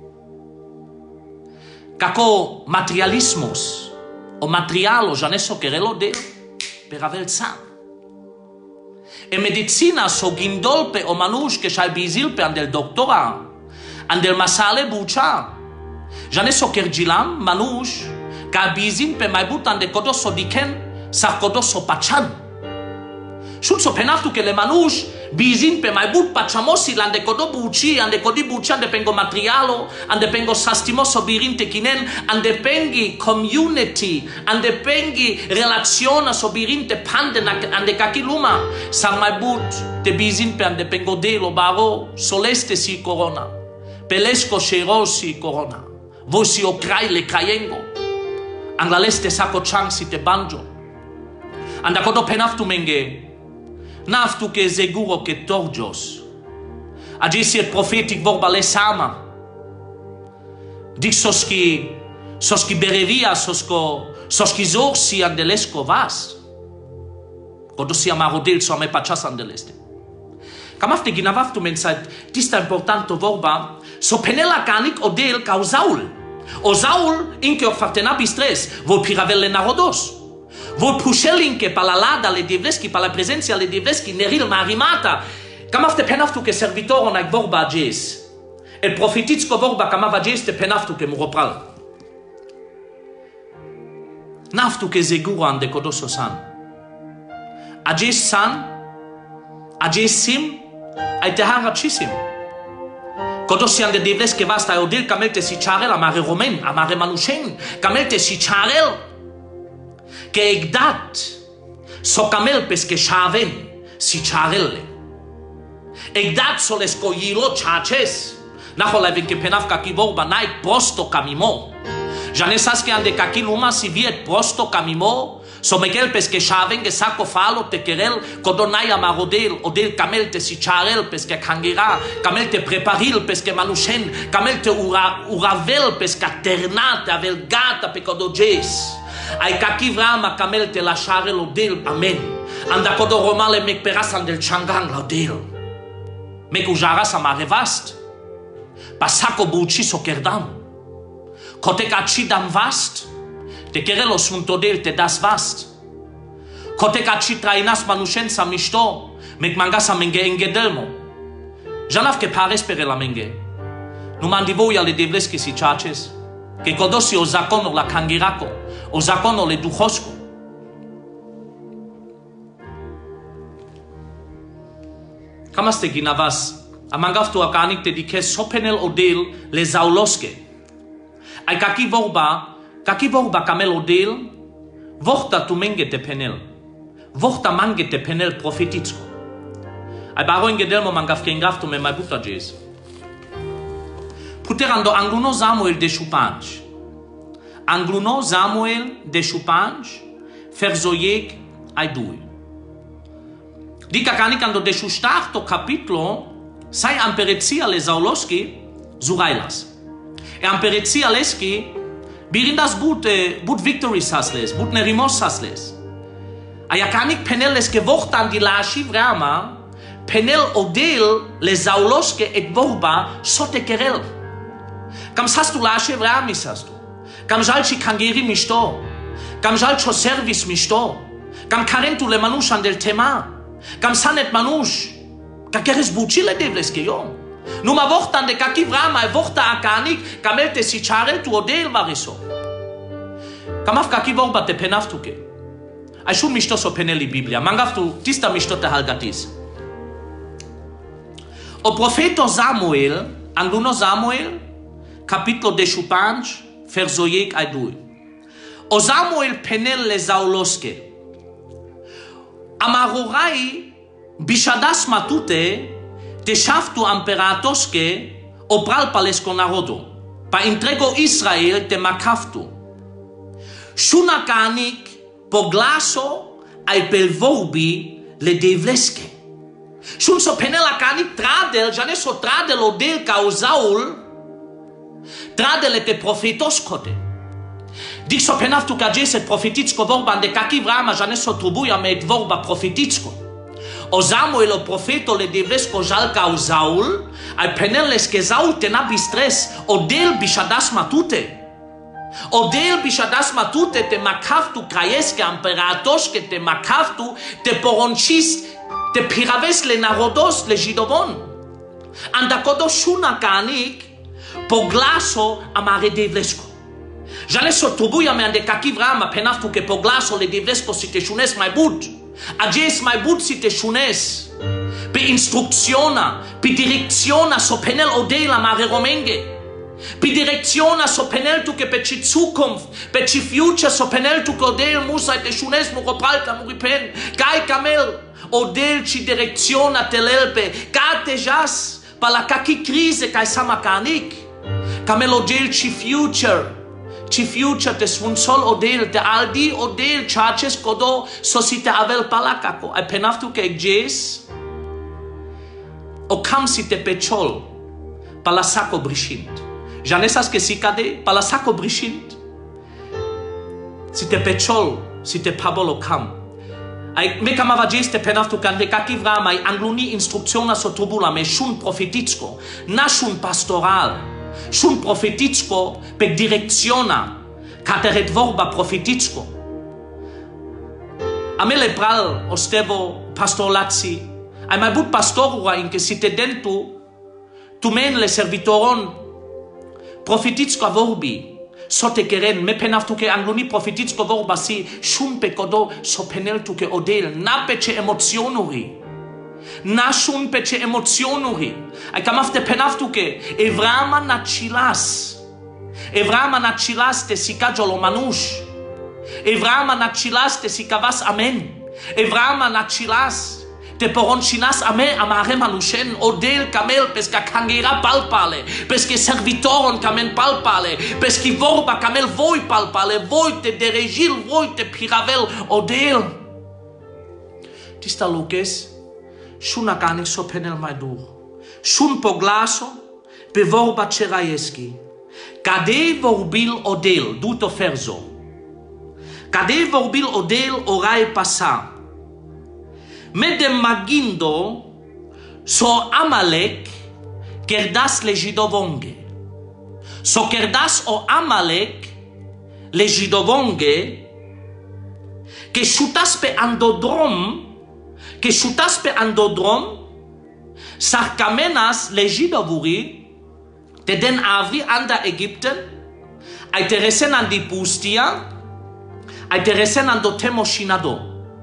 Kako materialismos o materialo janesso querelo de per avel san. E medicina so gindolpe o manush che shal bizilpe andel doctora, andel masale bucha. Janesso kergilam manush ka bizilpe mai butan de kodoso diken sa kodoso pachan. Shulso penaftu che le manush bizilpe mai but pachamosi lande kodo buchi, ande kodi buchi ande pengo materialo, ande pengo sastimoso birinte kinen, ande pengi community, ande pengi relaziona so birinte pande ande kakiluma, sa mai but te bizilpe ande pengo delo baro soleste si corona, pelesco sherosi corona, vosi okrai le kayengo, anglaleste sako chang si te banjo, anda kodo penaftu menge. Naftu che seguro che torgios. Agisi et profetic vorba le sama. Dic soski berevia, soski zorsi andelesco vas. Kodo si amarodel so ame pachas andeleste. Kamafte ginavaftu mensait tista importanto vorba so penela canik odel causaul. O Saul inke offartenapi stress, vol piravelle narodos. Vol pushelinke palalada le divleski, pala presenza le divleski, neril marimata. Kamafte penaftu che servitoro na vorba jes. El profetitsko vorba kamava jes te penaftu che muropral. Naftu che seguro ande kodoso san. Ajes san, ajes sim, ai tehara chisim. Kodosi ande divleski vasta odil kamelte si charel amare romen, amare manushen, kamelte si charel. Che egdat so camel pesche shaven si charelle. Egdat so les coyilo chaches. Naho la ven che penafka ki vorba nai posto camimo. Janesas che ande kaki luma si viet posto camimo. So mekel pesche shaven che sacco falo te querel kodonai amarodel odel camel te si charel pesche kangira, camel te preparil pesche manushen, camel te uravel pesche ternate avel gata pe kodojes. Ai kakivra ma camel te lasciare lo del amen. Anda kodo romale mek perasan del changang lo del. Mek ujaras amare vast. Pasako buchi so kerdam. Kote kachi dam vast. Te kerelo sunto del te das vast. Kote kachi trainas manushen sa mishto. Mek mangasa menge engedelmo. Janaf ke pares per la menge. Nu mandi voi alle devleski si chaches. Che kodosi o zakono la kangirako. O zakono le duchosko. Kamaste ginavas, amangaftu akanik te dike sopenel odel le zauloske. Ai kaki vorba kamel odel, vorta tu menge te penel. Vorta mange te penel profetitsko. Ai baro ingedelmo mangafke ingaftu me mabuta jes. Puterando angluno Samuel de Chupanj. Angluno Samuel de Chupanj, verzoieg ai dui. Dica canicando de Chustarto capitolo, sai amperezia le Zauloski, zurailas. E amperezia leski, birindas but victory sasles, but nerimos sasles. Ayakanik penel leske vortan di lashi vrama, penel odel le Zauloske et vorba sote kerel. Kam sastu lashi vrami sastu. Kam jalchi kangiri mishto. Kam jalcho service mishto. Kam karentu le manushan del tema. Kam sanet manush. Kakeres buchile devleske yo. Numa vortan de kakivrama e vorta akanik kamelte si charel tu odel variso. Kamaf kakivorba te penaftuke. Aishu mishto so peneli Biblia. Mangaftu tista mishto te halgatis. O profeto Samuel, angluno Samuel, capitolo de Chupanj, verzoieg ai dui. O Samuel penel le Zauloske. Amarorai bishadas matute te shaftu amperatoske o pral palesko narodo. Pa intrego Israel te makaftu. Shunakanik poglaso ai pelvorbi le devleske. Shun so penela kanik tradel, jane so tradel o del causaul, Tradele te profetos kote. Dik so penaftu ka jeset profeticko vorba de kaki vrama jane so trubuja me et vorba profeticko. O Samuel o profeto le devresko jalka o Saul, ai peneles ke Saul te nabi stres, o del bishadas matute. O del bishadas matute te makaftu krajeske amperatoske te makaftu te poronchis te piraves le narodos le židovon. Andakodo shuna kanik poglaso amare devresko. Jane so trubuja me ande kaki vrama penaftu ke poglaso le devresko si te shunes mai bud. Ages mai bud si te shunes. Pe instrucționa, pe direcționa so penel odela mare romenge. Pe direcționa so penel tu ke pe ci Zukunft, pe ci future so penel tu ke odel musa te shunes mu kopalta mu ripen. Kai kamel odel ci direcționa te lelpe, ka te jas pa la kaki crize kai sama kanik. Kamel odel ci future. Ci future te svunsol odel te aldi odel charges kodo so si te avel palakako. Ai penaftu ke egjes o kam si te pechol pala sako brishint. Janesas ke si kade pala sako brishint. Si te pechol si te pabol o kam. Ai me kamava jes te penaftu kan de kaki vrama ai angluni instrukciona so trubula me shun profeticko na shun pastoral. Shun profeticko pe direcționa cateret vorba profeticko. Amele pral ostevo pastorlatsi. Ai mai but pastorua in che si te dentu tu men le servitoron profeticko vorbi sote keren me penaftu ke angluni profeticko vorba si shun pe kodo so penel tu ke odel na pe ce emoționuri. Nashun pe ce emoționuri. Ai camafte penaftu ke Evrama nachilas. Evrama nachilas te sikajolo manush. Evrama nachilas te sikavas amen. Evrama nachilas te poronchinas amen amare manushen odel kamel pesca kangera palpale. Pesca servitoron kamen palpale. Pesca vorba kamel voi palpale. Voi te deregil, voi te piravel odel. Tista Lucas Shuna kanik so penel mai dur. Shun poglaso pe vorba ceraieski. Kade vorbil odel, duto ferzo. Kade vorbil odel orai pasa. Medem magindo so Amalek kerdas le židovonge. So kerdas o Amalek le židovonge ke šutas pe andodrom que chutas pe andodrom, sarkamenas le židovuri, te den avri anda Egypten, ai te resen andi pustia, ai te resen ando temoshinado.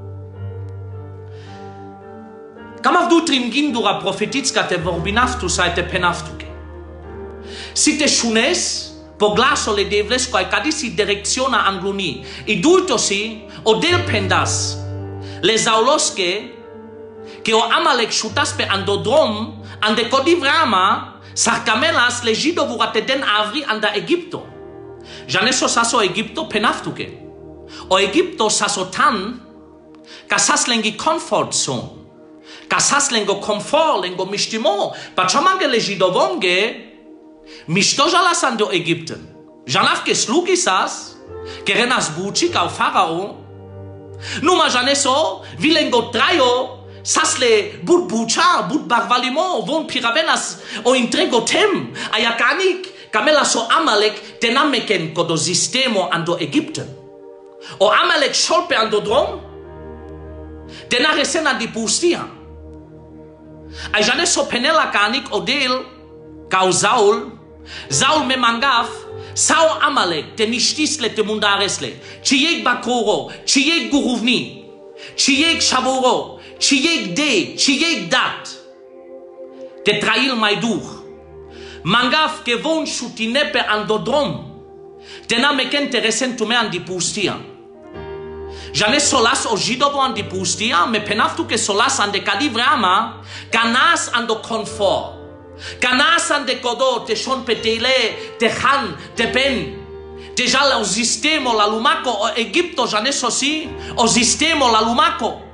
Kam avdu trimgindura profeticka te vorbinaftu sa te penaftuke. Si te shunes, po glaso le devlesko ai kadisi direcționa angluni, i dultosi o del pendas, le zauloske, que o Amalek chutas pe andodrom, ande kodivrama, sarkamelas le židovura te den avri anda Egipto. Janeso saso Egipto penaftuke. O Egipto saso tan, ka saslengi comfort zone. Ka saslengo comfort, lengo mishtimo, pa chamange le židovonge, mishto jalas ando Egipten. Janafke sluki sas, ke renas buchi ka o farao, numa janeso, vilengo trayo, sasle bud bucha, bud barvalimo, von piravenas o intrego tem, ayakanik, kamela so Amalek tenameken kodo sistemo ando Egypten. O Amalek sholpe ando drom, tenaresen andi pustia. Ayjane so penela kanik odel, kao Saul, Saul me mangaf, sao Amalek tenishtisle te mundaresle, chiyek bakoro, chiyek guruvni, chiyek shavoro, chiyek de, chiyek dat, te trail mai dur. Mangaf ke von shutine pe andodrom, tena meken te resen tume andi pustia. Jane solas o židovo andi pustia, me penaftu ke solas ande kadivrama, kanas ando konfor. Kanas ande kodo, te shon pe tele, te khan, te pen. Te jala o sistemo la lumako o Egipto jane sosi, o sistemo la lumako.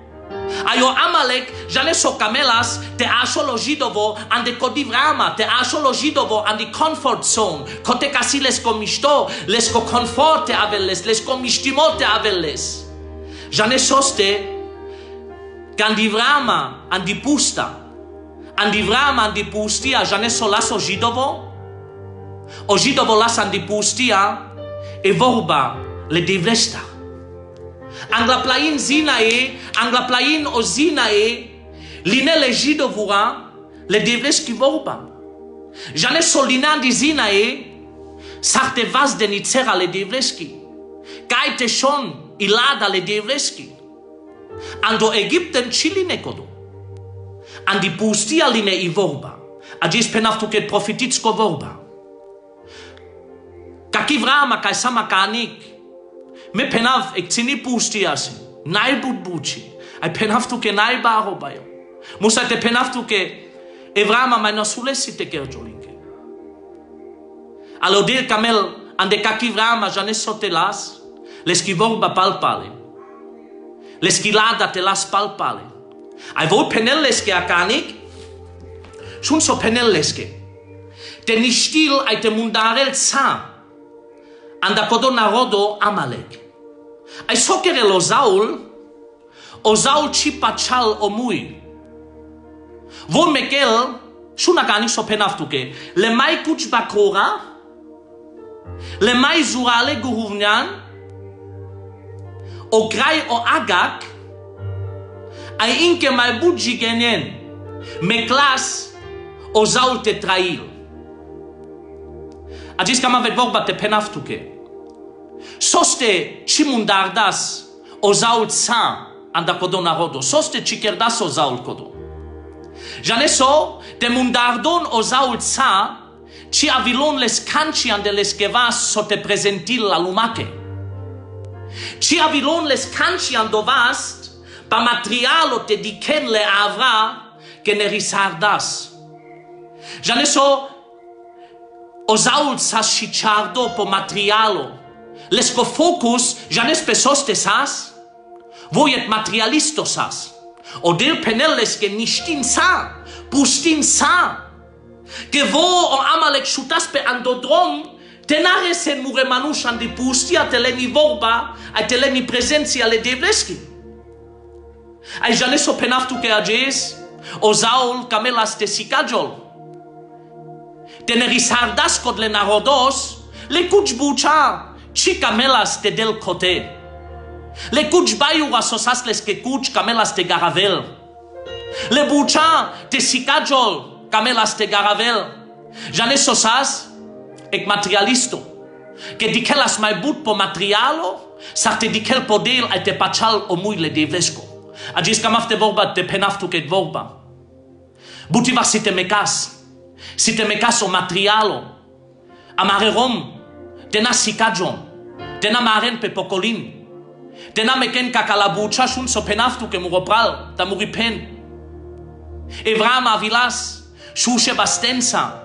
Ayo Amalek, jane so kamelas, te asholo jidovo, and the kodivrama, te asholo jidovo, and the comfort zone. Kote kasi lesko mishto, lesko comforte aveles, lesko mishtimote aveles. Jane soste, kandivrama, and the pusta. And the vrama, and the pustia, jane so laso jidovo. O jidovo las and the pustia, e vorba, le divlesta. Angla plain zinae, angla plain o zinae, line le jidovura, le devleski vorba. Jane solina di zinae, sarte vas de nitzera le devleski. Kaite shon ilada le devleski. Ando Egypten chiline kodo. Andi pustia line I vorba. Agis penaftuket profititsko vorba. Kakivrama kai samakanik. Me penav ek tsini pustiasi, naibut buchi. Ai penavtu ke naibaro bayo. Musa te penavtu ke evrama mai nosulesi te kerjolinke. Alo dir kamel ande kakivrama jane sotelas, leskivor ba palpale. Leskilada te las palpale. Ai vo penel leske akanik, shun so penel leske. Te nishtil ai te mundarel sa. Anda kodo narodo Amalek. Ai sokere lo Zaul, o Zaul chipachal o mui. Vo mekel, shuna gani so penaftuke, le mai kuch bakora, le mai zurale guhuvnyan, o grai o agak, ai inke mai budji genen, me klas o Zaul te trail. Agis kama vedvorba te penaftuke. Soste chimundardas o Zaul tsa anda kodo narodo. Soste chikerdas o Zaul kodo. Janeso te mundardon o Zaul tsa chi avilon les canci ande les gevas so te presentil la lumake. Chi avilon les canci andovast pa materialo te diken le avra che ne risardas. Janeso o Zaul sas chichardo po materialo. Lesko focus, janes pesoste sas. Voyet materialisto sas. O dir penel leske nishtin sa. Pustin sa. Ke vo o Amalek shutas pe andodrom. Tenare sen mure manushan di pustia teleni vorba. Ai teleni presenzia le devleski. Ai janes o penaftu ke ages. O Zaul kamelas te sikajol. Tenerisardas kod le narodos, le kuch bucha, chi kamelas te del kote. Le kuch bayura sosas les ke kuch kamelas te garavel. Le bucha te sikajol kamelas te garavel. Jane sosas ek materialisto. Ke dikelas mai but po materialo, sa te dikel podel ai te pachal o mui le devlesko. Agis kamaf te vorba te penaftu ket vorba. Buti vas si te mekas. Si te mekas o materialo, amare rom, tena sikadjon, tena maren pe pokolin, tena meken kakalabucha shun so penaftu ke muropral, ta muripen. Evram avilas, shushe bastensa,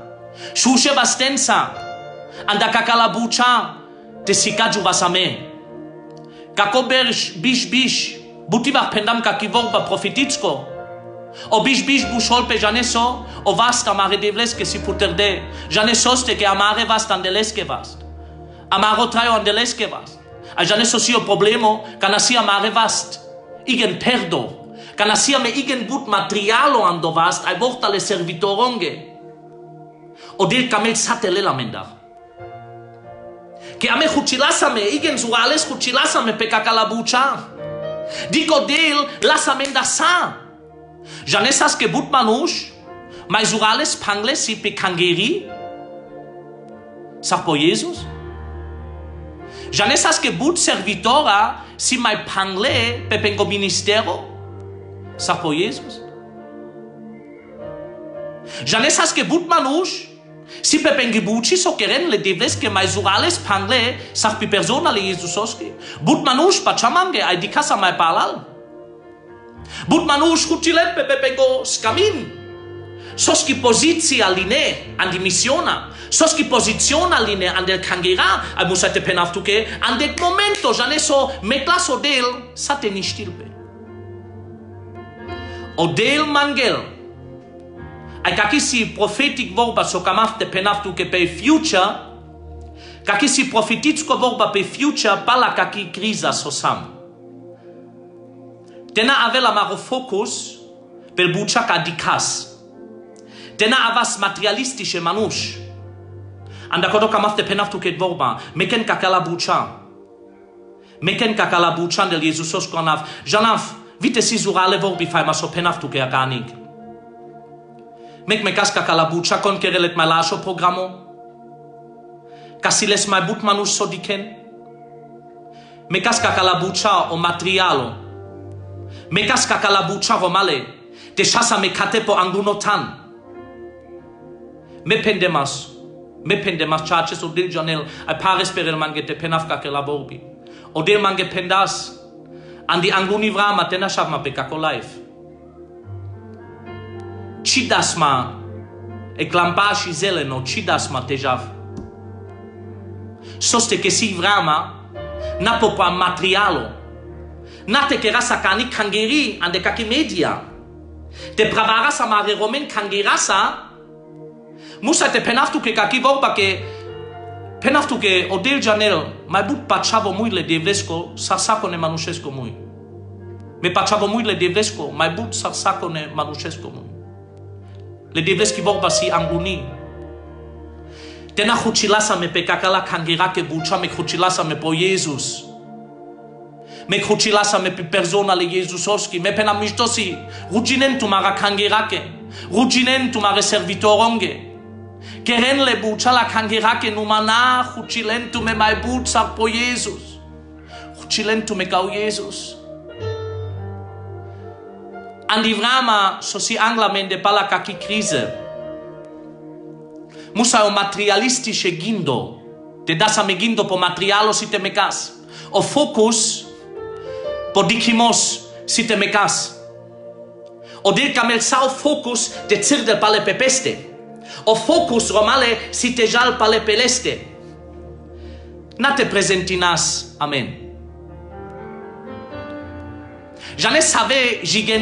anda kakalabucha, te sikadju vasame. Kakobersh bish, butivach pendam kakivor ba profititsko, o bish bushol pe janeso, o vast amare devleske si puterde. Janesoste ke amare vast andeleske vast. Amaro traio andeleske vast. A janeso si o problemo, kanasi amare vast. Igen perdo. Kanasi me igen but materialo ando vast, ai vorta le servitoronge. O dir kamel satele la mendar. Ke ame chuchilasame, igen zuales chuchilasame pe kakalabucha. Dico del lasa mendasa. Janesas ke but manush, mai zurales pangles si pe kangeri? Sag po Jesus? Janesas ke but servitora si mai pangle pe pengo ministero? Sag po Jesus? Janesas ke but manush, si pe pengibuchi so keren le devles ke mai zurales pangle, sag pi persona le Jesusoski? But manush pa chamange ai di casa mai palal? But manush kuchilet pe pengo skamin. Soski pozizia line andi missiona. Soski posiziona line andel kangera. Ai musate penaftuke andek momento janeso me claso del sate nishtilpe. Odel mangel. Ai kakisi profetic vorba so kamafte penaftu ke pe future. Kakisi profetitsko vorba pe future pala kaki kriza so sam. Tena avela maro focus pel bucha kadikas. Tena avas materialistische manush. Anda kodo kamafte penaftu ke vorba. Meken kakala bucha. Meken kakala bucha del Jesusos konav. Janaf. Vite sizura le vorbi fai ma so penaftu ke aganik. Mek mekas kakala bucha kon kerelet malasho programo. Kasiles mai but manus so diken. Mekas kakala bucha o materialo. Mekas kakala bucha romale. Te shasa mekate po angunotan. Me pendemas churches o dil janel ai pares per el mangete penafka ke la vorbi. O dil mange pendas andi anguni vrama tena shavma pekako life. Chidasma e klampashi zeleno chidasma tejav. Soste che si vrama na popa materialo. Nate che rasa kani kangeri ande kaki media. Te pravarasa mare romen kangerasa. Musa te penaftu ke kaki vorba ke penaftu ke odel janel mai but pachavo mui le devesco sarsako ne manushesco mui. Me pachavo mui le devesco mai but sarsako ne manushesco mui. Le deveschi vorba si anguni. Tena khuchilasa me pe kakala kangira ke bucha me khuchilasa me po Jesus. Me khuchilasa me pe persona le Jesusoski me pena mishtosi. Ruginen tu mara kangira ke. Ruginen tu mara servitoronge. Keren le bucha la kangira ke numana khuchilen tu me mai bucha po Jesus. Khuchilen tu me kau Jesus. Andi vrama so si angla mende pala kaki krize. Musa o materialistische gindo. Te dasa me gindo po materialo si te mekas. O focus po dikimos si te mekas. O dir kamel sao focus te cir del pale pepeste. O focus romale si te jal pale peleste. Na te presentinas. Amen. Jane save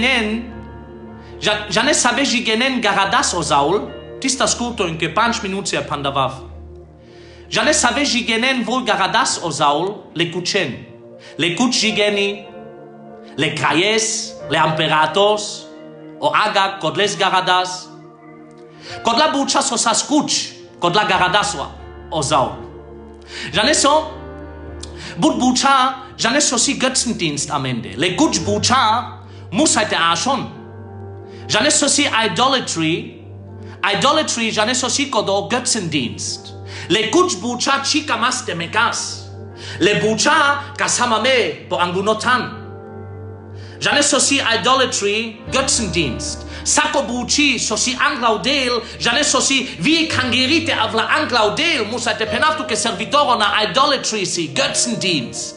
jigenen garadas o zaul. Tista asculto in che 5 minuti a pandavav. Jane save jigenen vol garadas o zaul le kuchen. Le kuch jigeni, le krayes, le amperatos, o aga kodles garadas. Kod la bucha so sa skuch, kod la garadas o zaul. Jane so but bucha Jane so si Götzendienst am Ende. Le kuch bucha muss heute ashon. Jane so si idolatry. Idolatry jane so si kodo Götzendienst. Le kuch bucha chika maste mekas. Le bucha kasamame po angunotan. Jane so si idolatry Götzendienst. Sako buchi so si anglaudel. Jane so si vi kangerite avla anglaudel. Muss heute penaftu ke servitoro na idolatry si Götzendienst.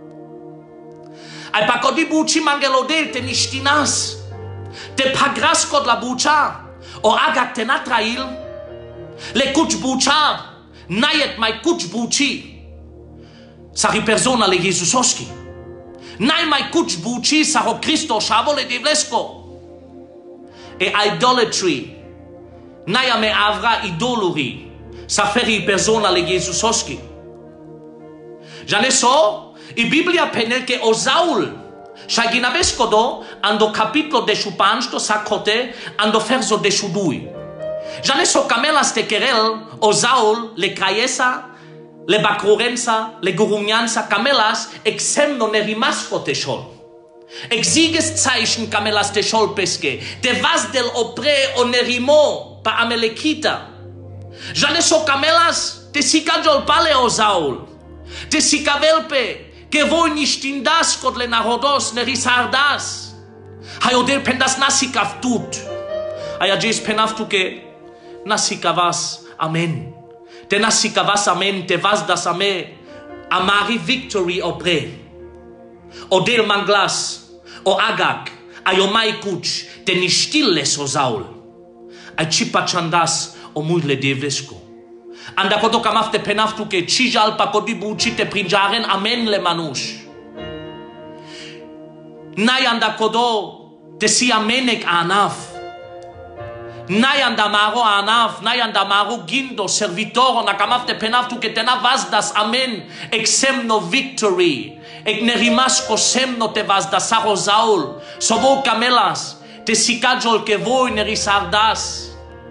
Ai pakodi buchi mangelodel te nishtinas. Te pagras kod la bucha. O agak te natrail. Le kuch bucha. Nayet mai kuch buchi. Sari persona le Jesusoski. Nay mai kuch buchi saro Cristo shavole divlesko. E idolatry. Naya me avra idoluri. Saferi persona le Jesusoski. Jane so. I Biblia penel che o Saul shaginavesko do ando capitolo de shupansto sakote ando verso de shudui. Jane so camelas te kerel o Saul le krayesa le bakrorensa le gurunyansa camelas exemno ne rimasko te shol. Exiges Zeichen camelas te shol peske te vas del opre o nerimo pa amelekita. Jane so camelas te sikajol pale o Saul. Te sikavelpe que voi nishtindas kod le narodos ne risardas. Hayodel pendas nasikav tut. Hayajis penaftu ke nasikavas amen. Te nasikavas amen te vas das ame. Amari victory opre. Odel manglas o agak ayomai kuch te nishtilles o Saul. Ay chipachandas o muile devlesko. Anda kodo kamafte penaftu ke chijal pa kodi buchi te prinjaren amen le manush. Nay anda kodo te si amenek anaf. Nayan damaro anaf, nayan damaro gindo, servitoro, nakamaf te penav tu ketena vazdas, amen, exemno victory, ek nerimasko semno te vazdasaro zaul, sobo kamelas, te sikajol ke voi nerisardas.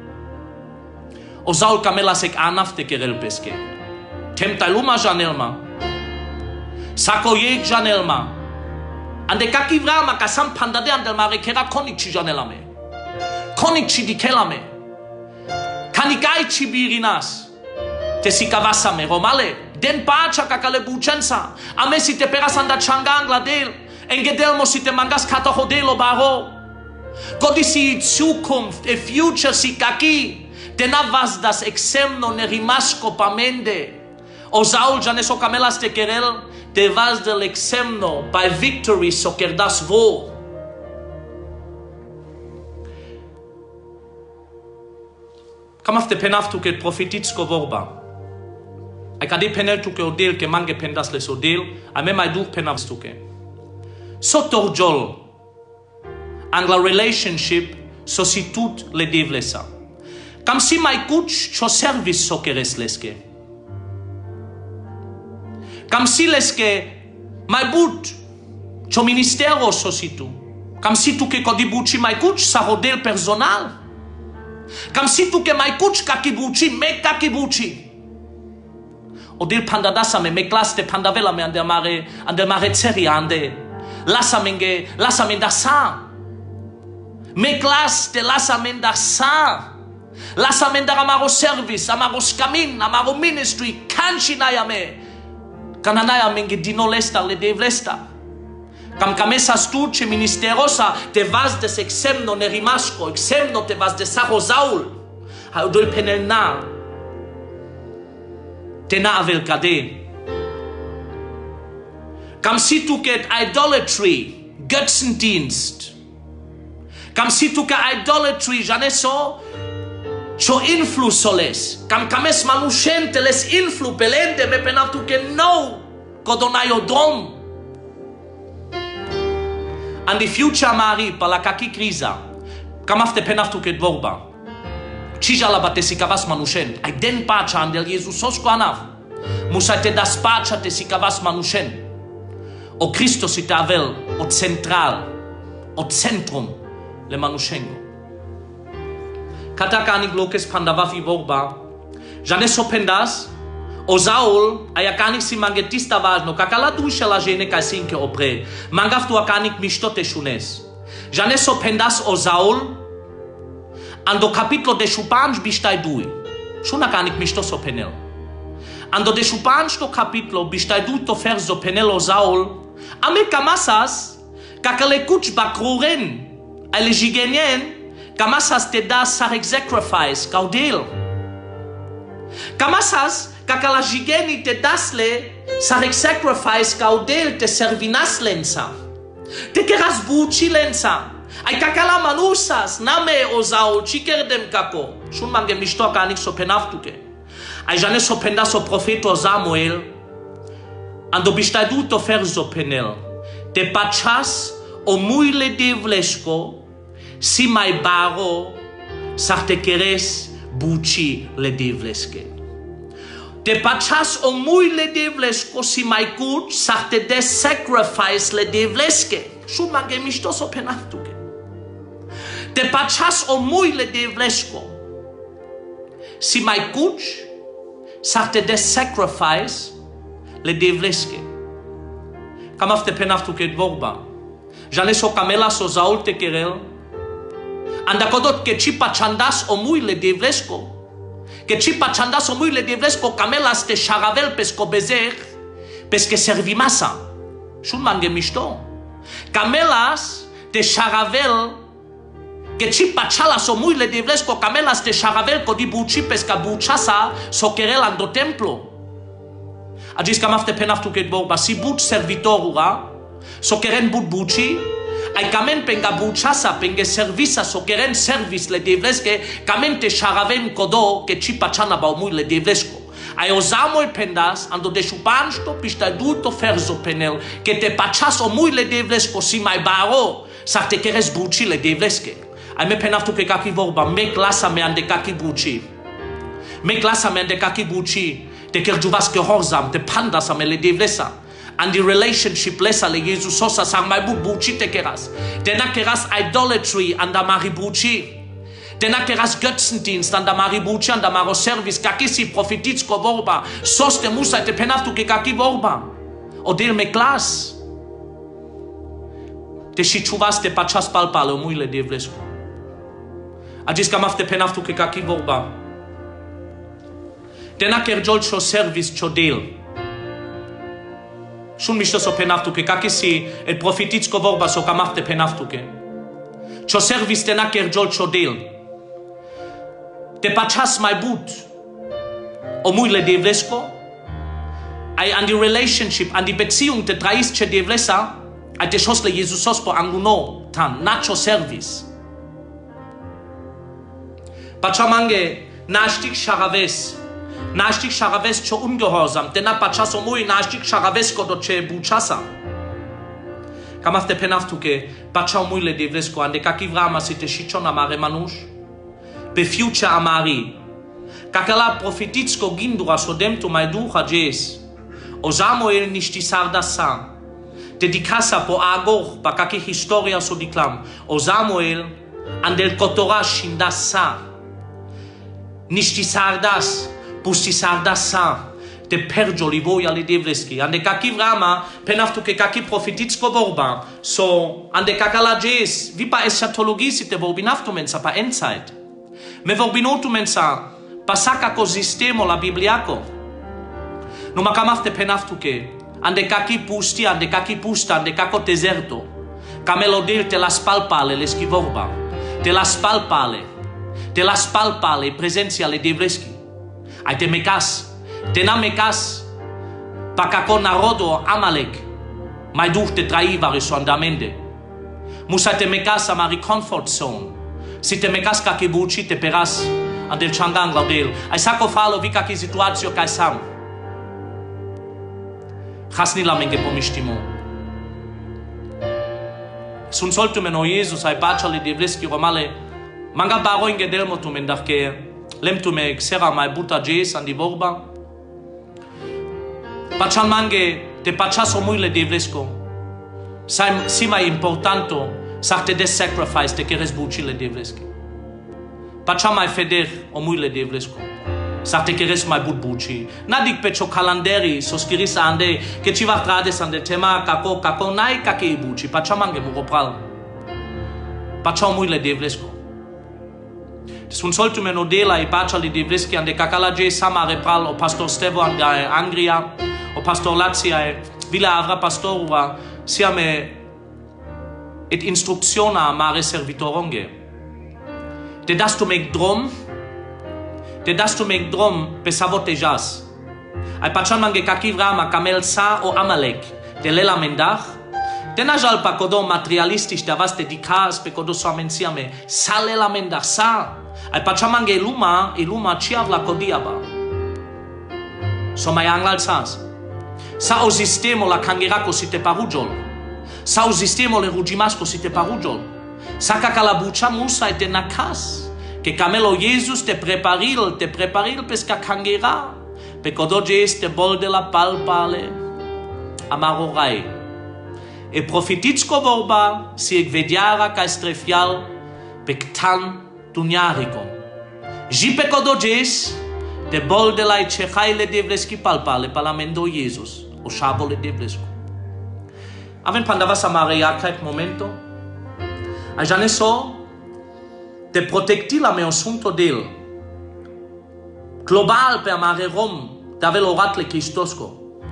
O zaul kamelas ek anaf te kerel peske. Tem taluma janelma, sako yek janelma, ande kakivrama kasam pandade andel mare kera konik chi janelame. Konik chi dikelame. Kanikai chi birinas. Te sikavasame romale. Den pacha kakale buchensa. Ame si te perasanda changangla del. Engedelmo si te mangas katohodelo baro. Kodisi Zukunft, e future si kaki. Te navas das exemno nerimasko pamende. O Saul janeso kamelas te kerel. Te vas del exemno by victory so kerdas vo. Kamaf te penaf tu ke profetitsko vorba. Ai kade penel tu ke odel ke mange pendas les odel, a me mai dur penaf tu ke. So torjol, angla relationship so si tout le devlesa. Kam si mai kuch cho service so keres leske. Kam si leske mai but cho ministero so si tu. Kam si tu ke kodibuchi mai kuch sa rodel personal. Kam si tu ke mai kuch kakibuchi, me kakibuchi. Odil pandadasa me klas te pandavela me ande mare tseri ande. Lasa mendasa. Me klas te lasa mendasa. Lasa mendar amaro service, amaro skamin, amaro ministry, kanchinaya me. Kananaya menge dinolesta le devlesta. Kam kamesa stuce ministerosa te vas des exemno nerimasko, exemno te vas des sarozaul. Ha udol penel na. Te na avel kade. Kam si tu ket idolatry, Götzendienst. Kam si tu ke idolatry, janeso, cho influ soles. Kam kames manushente les influ pelende me penav tu ke no, kodonayodom. And the future mari pala kaki kriza. Kamaf te penaf tu ket vorba. Cijala bate sikavas manushen. Ai den pacha andel Jesus sosko anav. Musa te das pacha te sikavas manushen. O Cristo si te avel o central, o centrum le manushengo. Kataka anig lokes pandavafi vorba. Janeso pendas. O Saul, ayakanik si mangetista važno, kakala duša la žene kaj sinke opre, mangav tu akanik mištote šunes. Janeso pendas o Saul, ando capitlo de šupanj bištaj duj. Šunakanik mištoso penel. Ando de šupanj to capitlo bištaj duj to ferzo penel o Saul, ame kamasas, kakale kuč bakruren, ale žigenjen, kamasas te da sarek sacrifice, kaudel. Kamasas, kakala jigeni te dasle sarek sacrifice kaudel te servinas lensa. Te keras buchi lensa. Ai kakala manusas name o Saul chikerdem kako. Shun mange mishto akanik so penaftuke. Ai jane so pendas o profeto Samuel. Ando bistadu to ferzo penel. Te pachas o muile devlesko si mai baro sar te keres buchi le devleske. Te pachas o muy le devlesko si mai kuch sar te des sacrifice le devleske. Shun mange mishto so penaftuke. Te pachas o muy le devlesko si mai kuch sar te des sacrifice le devleske. Kamaf te penaftuke dvorba. Jane so kamela so Saul te kerel. Andakodot ke chipa chandas o muy le devlesko. Que chipa chandas o muy le devlesko kamelas te sharavel pesko bezer peske servimasa. Shun mange mishto. Kamelas te sharavel que chipa chalas o muy le devlesko kamelas te sharavel kodi buchi peska buchasa so kerel ando templo. Agis kamaf te penaftu ket borba si buch servitorura so keren but buchi. Ai kamen penga buchasa penge servisa so keren service le devleske kamen te sharaven kodo ke chipa chana ba muy le devlesko. Ai o Samuel pendas ando de chupansto pista duto ferzo penel que te pachas o muy le devlesko si mai baro Sa te keres buci le devleske. Ai me penaftu ke kaki vorba, me klasa me ande kaki buci. Me klasa me ande kaki buci, te kerjuvas ke horzam, te pandasa me le devlesa. And the relationship lesa le Jesus sosa sang mai buci te keras. Tena keras idolatry anda mari buci. Tena keras Götzendienst anda mari buci anda maro service kakisi profititsko vorba. Sos te musa te penaftu ke kaki vorba. Odil me klas. Te shituvas te pachas palpale o muile devlesku. Agis kamaf te penaftu ke kaki vorba. Tena kerjol cho service cho del. Shun mishto so penaftu ke kakisi et profititsko vorba so kamaf te penaftu ke. Cho service tena kerjol cho del. Te pachas mai but. O muile devlesko. Ai an die relationship, an die Beziehung te traist che devlesa. Ai te shosle Jesusos po anguno tan nacho service. Pachamange nashtik sharaves. Nashtik sharaves cho ungehorsam. Tena pachaso mui nashtik sharaves kodo che buchasa. Kamaf te penaftu ke pachau mui le devlesko ande kakivrama si te shichon amare manush. Pe future amari. Kakala profititsko gindura sodem tu maidu hajes. O Samuel nishti sardasa. Dedicasa po agor pa kaki historia so diklam. O Samuel andel kotora shindasa. Nishti sardas, pusti sardasa. Te perjo livoja le devleski. Ande kaki vrama penaftu ke kaki profititsko vorba. So ande kakala jes vipa eschatologi si te vorbinaftu mensa pa endzeit. Me vorbinotu mensa pasaka ko sistemo la bibliako. Numa kamaf te penaftu ke ande kaki pusti, ande kaki pusta, ande kako deserto. Camelodil te las palpale leski vorba. Te las palpale. Te las palpale presenția le devleski. Ai te mekas. Te na mekas. Pa kako narodo Amalek. Mai duh te traivare so andamende. Musa te mekas amari comfort zone. Si te mekas kaki buci te peras. Andel changang laudel. Ai sako falo vi kaki situatio kai sam. Hasni la menge pomishtimo. Sun soltu meno Jesus ai bacciale devleski romale. Manga baro inge delmo tu mendachke. Lem tu me xera mai buta jes andi vorba. Pachan mange te pachaso muile devlesko. Si mai importanto sarte des sacrifice te keres buci le devleski. Pachan mai feder o muile devlesko. Sarte keres mai but buci. Nadik pecho kalanderi soskiris ande ke ci trades ande tema kako nai kake buci. Pachan mange muropral. Pachan muile devlesko. Sun soltu me nodela i pachali devleski ande kakalaje sama repral o pastor Stevo ande Angria o pastor Lazia vila avra pastorua siame et instructiona mare servitoronge. Te das tu meg drom pe savotejas. Ai pachan mange kakivrama kamel sa o Amalek te lela mendach. Te najal pa kodo materialistisch te vas te dikas pe kodo so amensiame sa lela mendach sa. Ai pachamange iluma chiavla kodiaba. So mai anglal sas. Sa o sistemo la kangerako si te parujol. Sa o sistemo le rugimasco si te parujol. Sa kakalabucha musa e te nakas. Que camelo Jesus te preparil pesca kangera. Pe kodojes te bol de la palpale. Amarorai. E profititsko vorba si egvediara ka estrefial pektan Tuniarico. Jipe kodojes te bol de la chechai le devleski palpale palamendo Jesus. O shabo le devlesko. Aven pandava samaria kait momento. A janeso te protecti la meo sunto del. Global pe amare Rom davel orat le Christosco.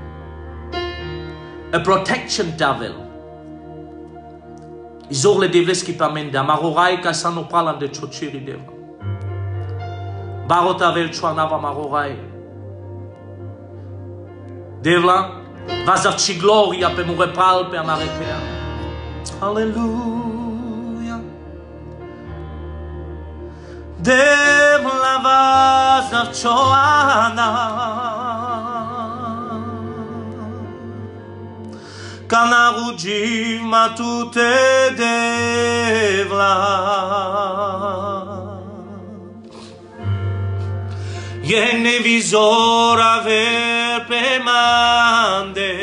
A protection davel. Izor le devleski pamende, amarorai ka sano pralan de chochiri deva. Barota vel chuanava amarorai. Devla, vazarci gloria pe murepral pe amarekea. Alleluia. Devla vazarchoana. Canaruggi ma tutte devla Yene visora ver pe mande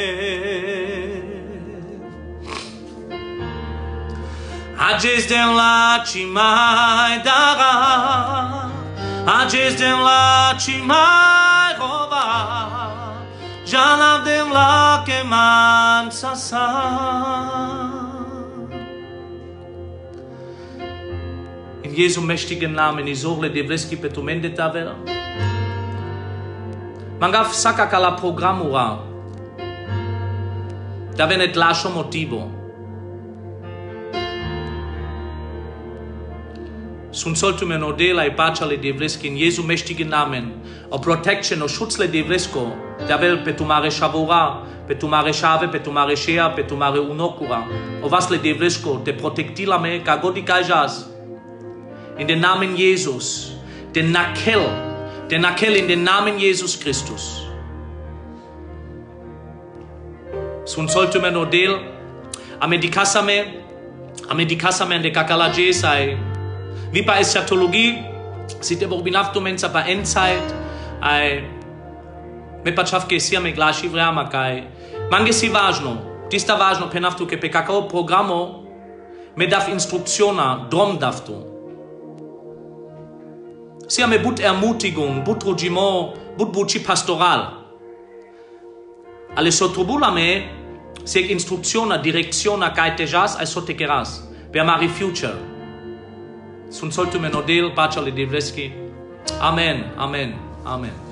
Acestem la cimai dara Acestem la cimai rova Janavdem la keman sasa In Jesu mächtigen Namen Isorle Devleski Petumende Tavera Mangaf Sakakala Programura Davenet lascio motivo Sun soltu me nodela e pacea le Devleski in Jesu mächtigen Namen o protection o Schutz le Devlesko Davel petumare Shavura petumare Shave petumare Shea petumare Unokura o was le Devlesko te protectila me kagodi kajas in den Namen Jesus den Nakel in den Namen Jesus Christus Sun soltu me nodel amedikasame de kakala jesai Vipa eschatologie, sit evo binaftu mensa pa endzeit, me pa čavke sia me glaši vrama kaj. Mange si važno, tista važno penaftu ke pe kakao programo me daf instruktiona drom daftu. Sia me but Ermutigung, but rugimo, but buci pastoral. Ale sotrubula me seg instruktiona, direktiona kaj tejas ai sotekeras, per mari future. Sunt soltu menodel, pacea lui Devleski. Amen, amen, amen.